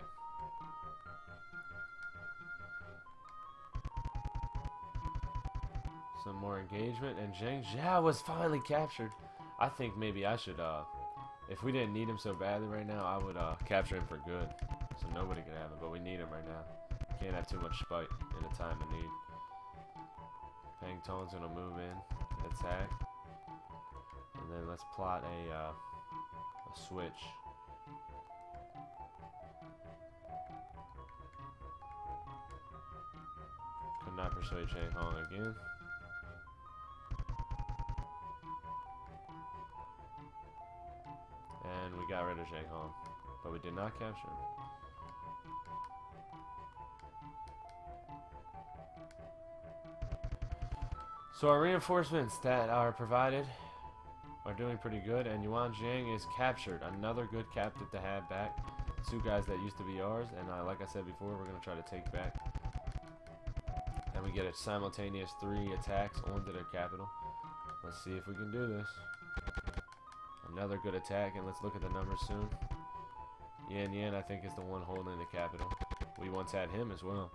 Some more engagement, and Zhang Zhao was finally captured. I think maybe I should, uh, if we didn't need him so badly right now, I would uh, capture him for good, so nobody could have him. But we need him right now. Can't have too much spite in a time of need. Pang Tong's gonna move in, attack, and then let's plot a, uh, a switch. Could not persuade Shang Hong again. And we got rid of Zhang Hong, but we did not capture him. So our reinforcements that are provided are doing pretty good, and Yuan Jiang is captured. Another good captive to have back. Two guys that used to be ours, and uh, like I said before, we're going to try to take back. And we get a simultaneous three attacks onto their capital. Let's see if we can do this. Another good attack, and let's look at the numbers soon. Yan Yan, I think, is the one holding the capital. We once had him as well.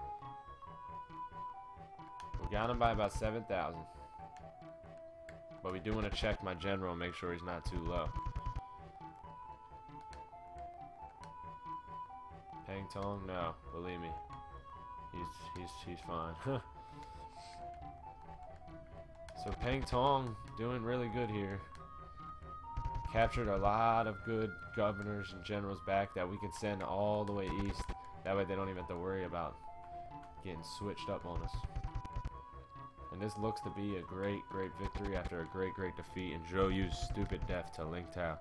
We got him by about seven thousand. But we do want to check my general and make sure he's not too low. Pang Tong? No, believe me. He's, he's, he's fine. So Pang Tong doing really good here. Captured a lot of good governors and generals back that we can send all the way east. That way they don't even have to worry about getting switched up on us. And this looks to be a great, great victory after a great, great defeat in Zhou Yu's stupid death to Ling Tao.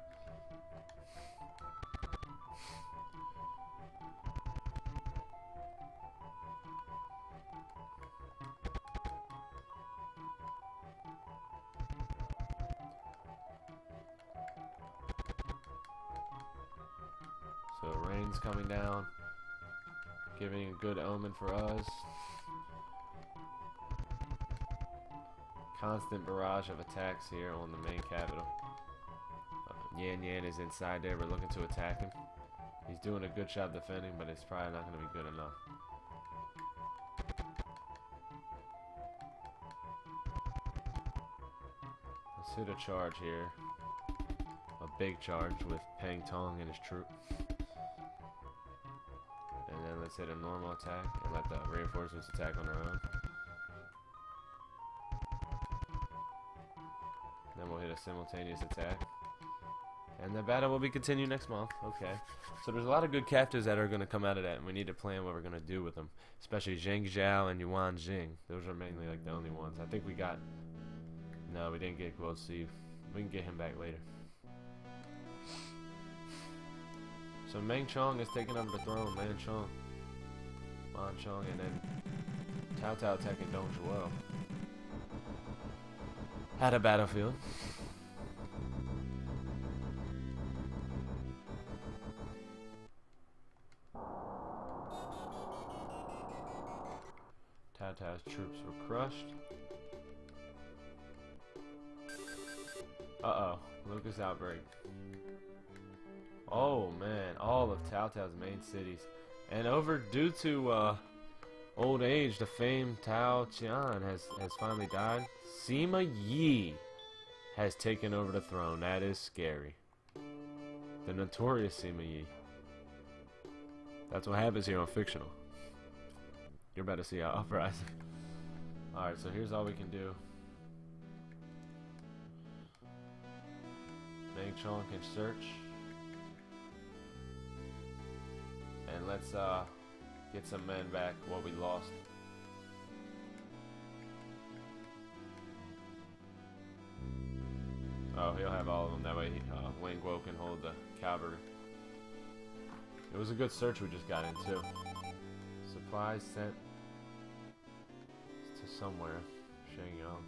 So rain's coming down, giving a good omen for us. Constant barrage of attacks here on the main capital. Uh, Yan Yan is inside there. We're looking to attack him. He's doing a good job defending, but it's probably not going to be good enough. hit a charge here. A big charge with Pang Tong and his troop. And then let's hit a normal attack and let the reinforcements attack on their own. Then we'll hit a simultaneous attack. And the battle will be continued next month. Okay. So there's a lot of good captives that are going to come out of that, and we need to plan what we're going to do with them. Especially Zheng Zhao and Yuan Jing. Those are mainly like the only ones. I think we got... No, we didn't get Guo Si. We can get him back later. So Meng Chong is taking over the throne. Man Chong. Man Chong, and then Tao Tao attacking Dong Zhuo. At a battlefield. Tao Tao's troops were crushed. Uh-oh. Lucas outbreak. Oh, man. All of Tao Tao's main cities. And over due to uh, old age, the famed Tao Qian has, has finally died. Sima Yi has taken over the throne. That is scary. The notorious Sima Yi. That's what happens here on Fictional. You're about to see our uprising. Alright, so here's all we can do. Meng Chong can search. And let's uh, get some men back, what we lost. Oh, he'll have all of them. That way uh, Wang Guo can hold the cavalry. It was a good search we just got into. Supplies sent to somewhere. Shenyang.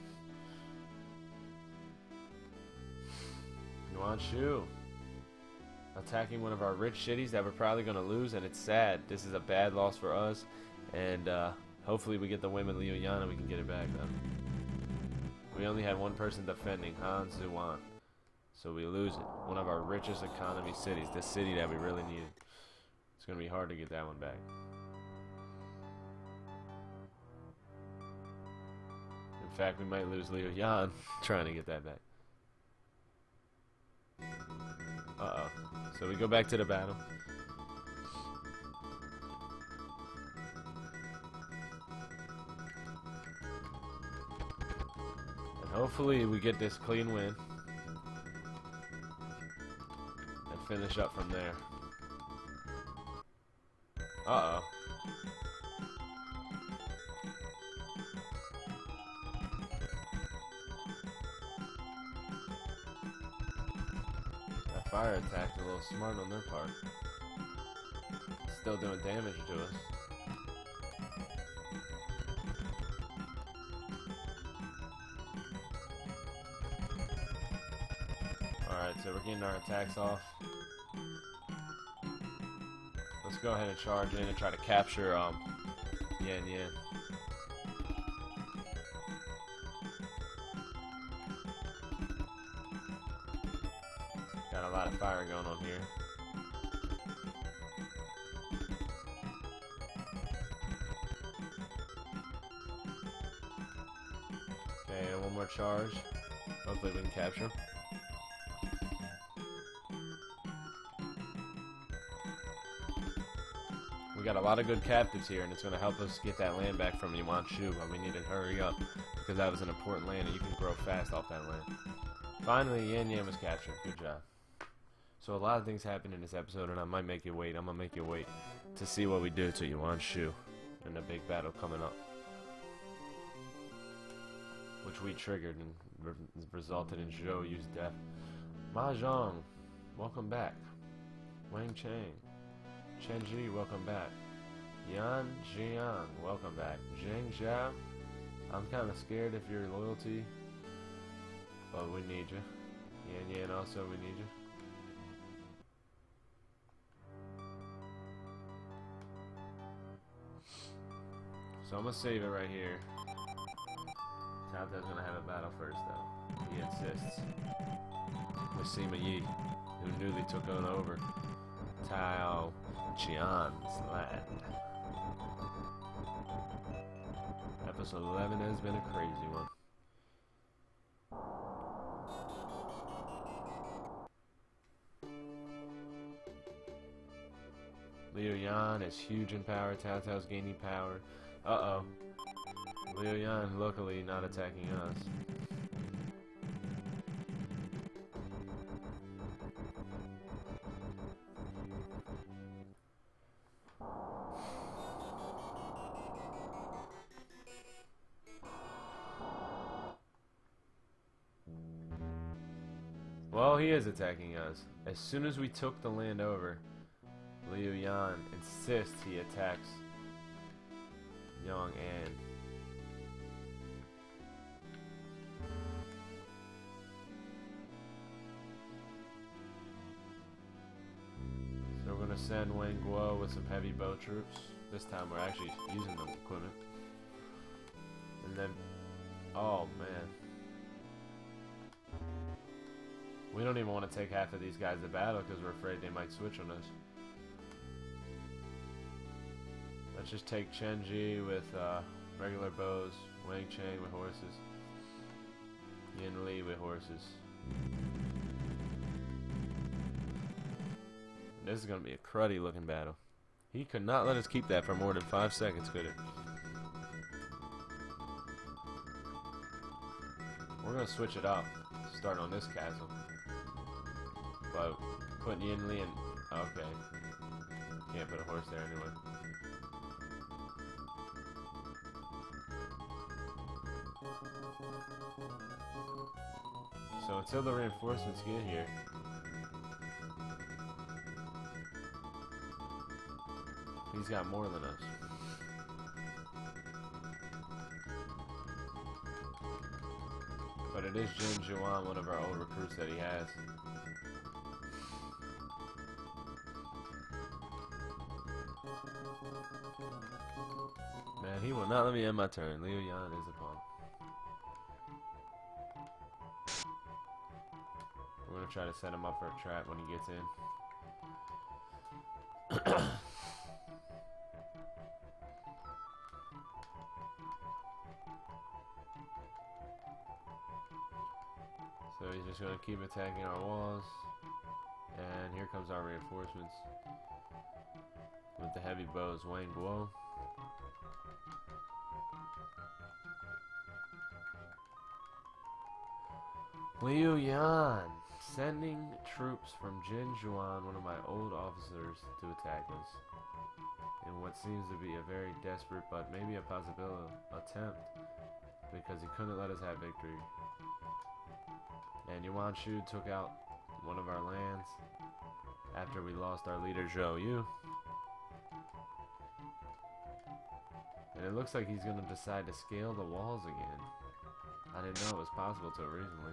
Yuan Shu. Attacking one of our rich cities that we're probably going to lose, and it's sad. This is a bad loss for us. And uh, hopefully we get the women Liu Yan and we can get it back then. We only had one person defending, Han Zuan. So we lose it. One of our richest economy cities. This city that we really needed. It's going to be hard to get that one back. In fact, we might lose Liu Yan trying to get that back. Uh-oh. So we go back to the battle. And hopefully we get this clean win. And finish up from there. Uh-oh. That fire attack a little smart on their part. Still doing damage to us. Alright, so we're getting our attacks off. Let's go ahead and charge in and try to capture um, Yan Yan. Got a lot of fire going on here. Okay, and one more charge. Hopefully we can capture him. We got a lot of good captives here, and it's going to help us get that land back from Yuan Shu, but we need to hurry up because that was an important land, and you can grow fast off that land. Finally, Yan Yan was captured. Good job. So a lot of things happened in this episode, and I might make you wait. I'm going to make you wait to see what we do to Yuan Shu in the big battle coming up, which we triggered and re resulted in Zhou Yu's death. Ma Zhang, welcome back. Wang Chang. Chen Ji, welcome back. Yan Jiang, welcome back. Zheng Zhao, I'm kind of scared of your loyalty, but we need you. Yan Yan, also, we need you. So I'm going to save it right here. Tao Tao's going to have a battle first, though. He insists. With Sima Yi, who newly took on over Tao Qian's land. Episode eleven has been a crazy one. Liu Yan is huge in power. Tao Tao's gaining power. Uh-oh. Liu Yan, luckily, not attacking us. Well, he is attacking us. As soon as we took the land over, Liu Yan insists he attacks Yang An. So we're going to send Wang Guo with some heavy bow troops. This time we're actually using the equipment. And then, oh man. We don't even want to take half of these guys to battle because we're afraid they might switch on us. Let's just take Chen Ji with uh, regular bows, Wang Cheng with horses, Yin Li with horses. This is going to be a cruddy looking battle. He could not let us keep that for more than five seconds, could it? We're going to switch it up, start on this castle. But putting Yin Li in... Okay. Can't put a horse there anyway. So until the reinforcements get here... He's got more than us. But it is Jin Juan, one of our old recruits that he has. Man, he will not let me end my turn. Liu Yan is a pawn. We're going to try to set him up for a trap when he gets in. So he's just going to keep attacking our walls. And here comes our reinforcements. With the heavy bows, Wang Guo. Liu Yan, sending troops from Jin Juan, one of my old officers, to attack us. In what seems to be a very desperate but maybe a possible attempt, because he couldn't let us have victory. And Yuan Shu took out one of our lands after we lost our leader Zhou Yu. And it looks like he's going to decide to scale the walls again. I didn't know it was possible till recently.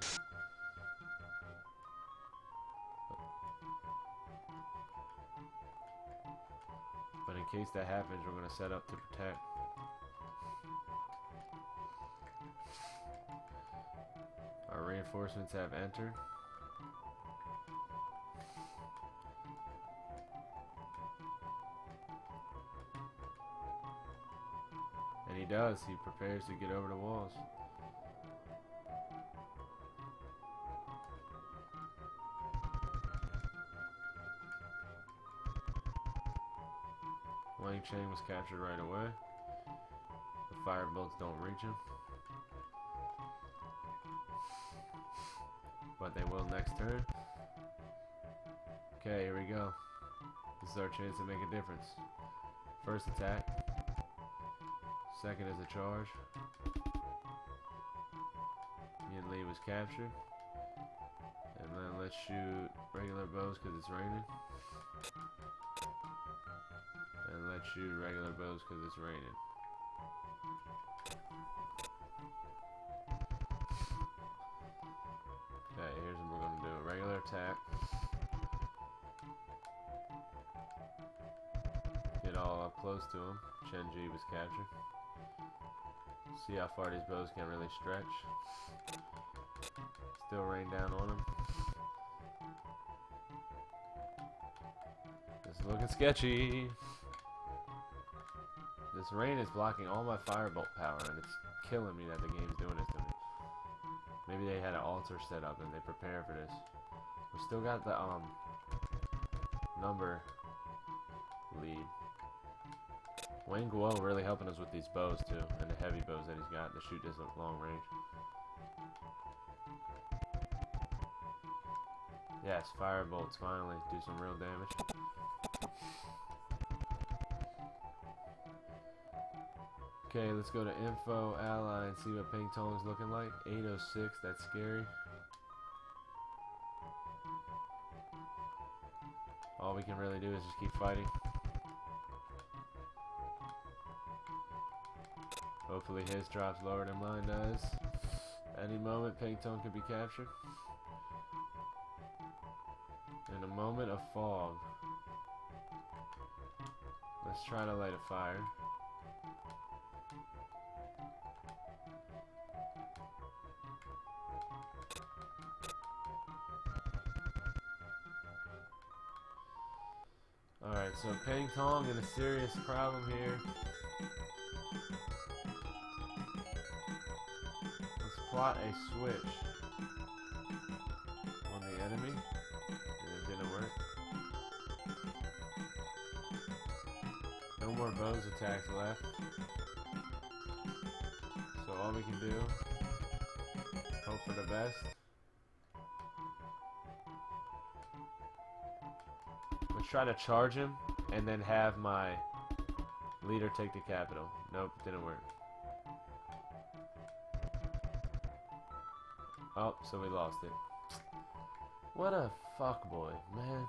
But in case that happens, we're going to set up to protect. Our reinforcements have entered. And he does. He prepares to get over the walls. Wang Cheng was captured right away. The fire bolts don't reach him. But they will next turn. Okay, here we go. This is our chance to make a difference. First attack. Second is a charge. Yin Li was captured. And then let's shoot regular bows because it's raining. And let's shoot regular bows because it's raining. Okay, here's what we're going to do. A regular attack. Get all up close to him. Chen Ji was captured. See how far these bows can really stretch. Still rain down on him. This is looking sketchy. This rain is blocking all my firebolt power, and it's killing me that the game's doing this to me. Maybe they had an altar set up and they prepare for this. We still got the um number lead. Wayne Guo really helping us with these bows too, and the heavy bows that he's got to shoot this at long range. Yes, fire bolts finally do some real damage. Okay, let's go to info, ally, and see what Ping Tong's looking like. eight oh six, that's scary. All we can really do is just keep fighting. Hopefully his drops lower than mine does. Any moment, Ping Tong could be captured. In a moment of fog. Let's try to light a fire. Alright, so Ping Tong in a serious problem here. Let's plot a switch on the enemy. And it didn't work. No more bows attacks left. So all we can do, hope for the best. Let's try to charge him and then have my leader take the capital. Nope, didn't work. Oh, so we lost it. What a fuckboy, man.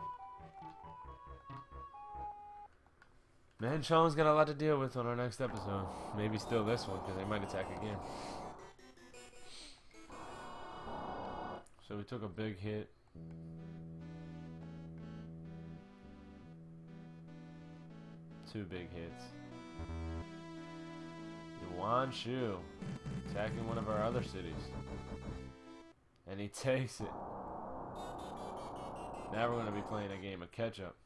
Man, Chong's got a lot to deal with on our next episode. Maybe still this one, because they might attack again. So we took a big hit. Two big hits. Yuan Shu attacking one of our other cities. And he takes it. Now we're going to be playing a game of catch-up.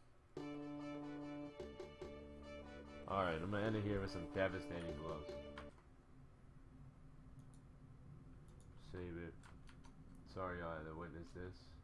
Alright, I'm going to end it here with some devastating blows. Save it. Sorry y'all had to witness this.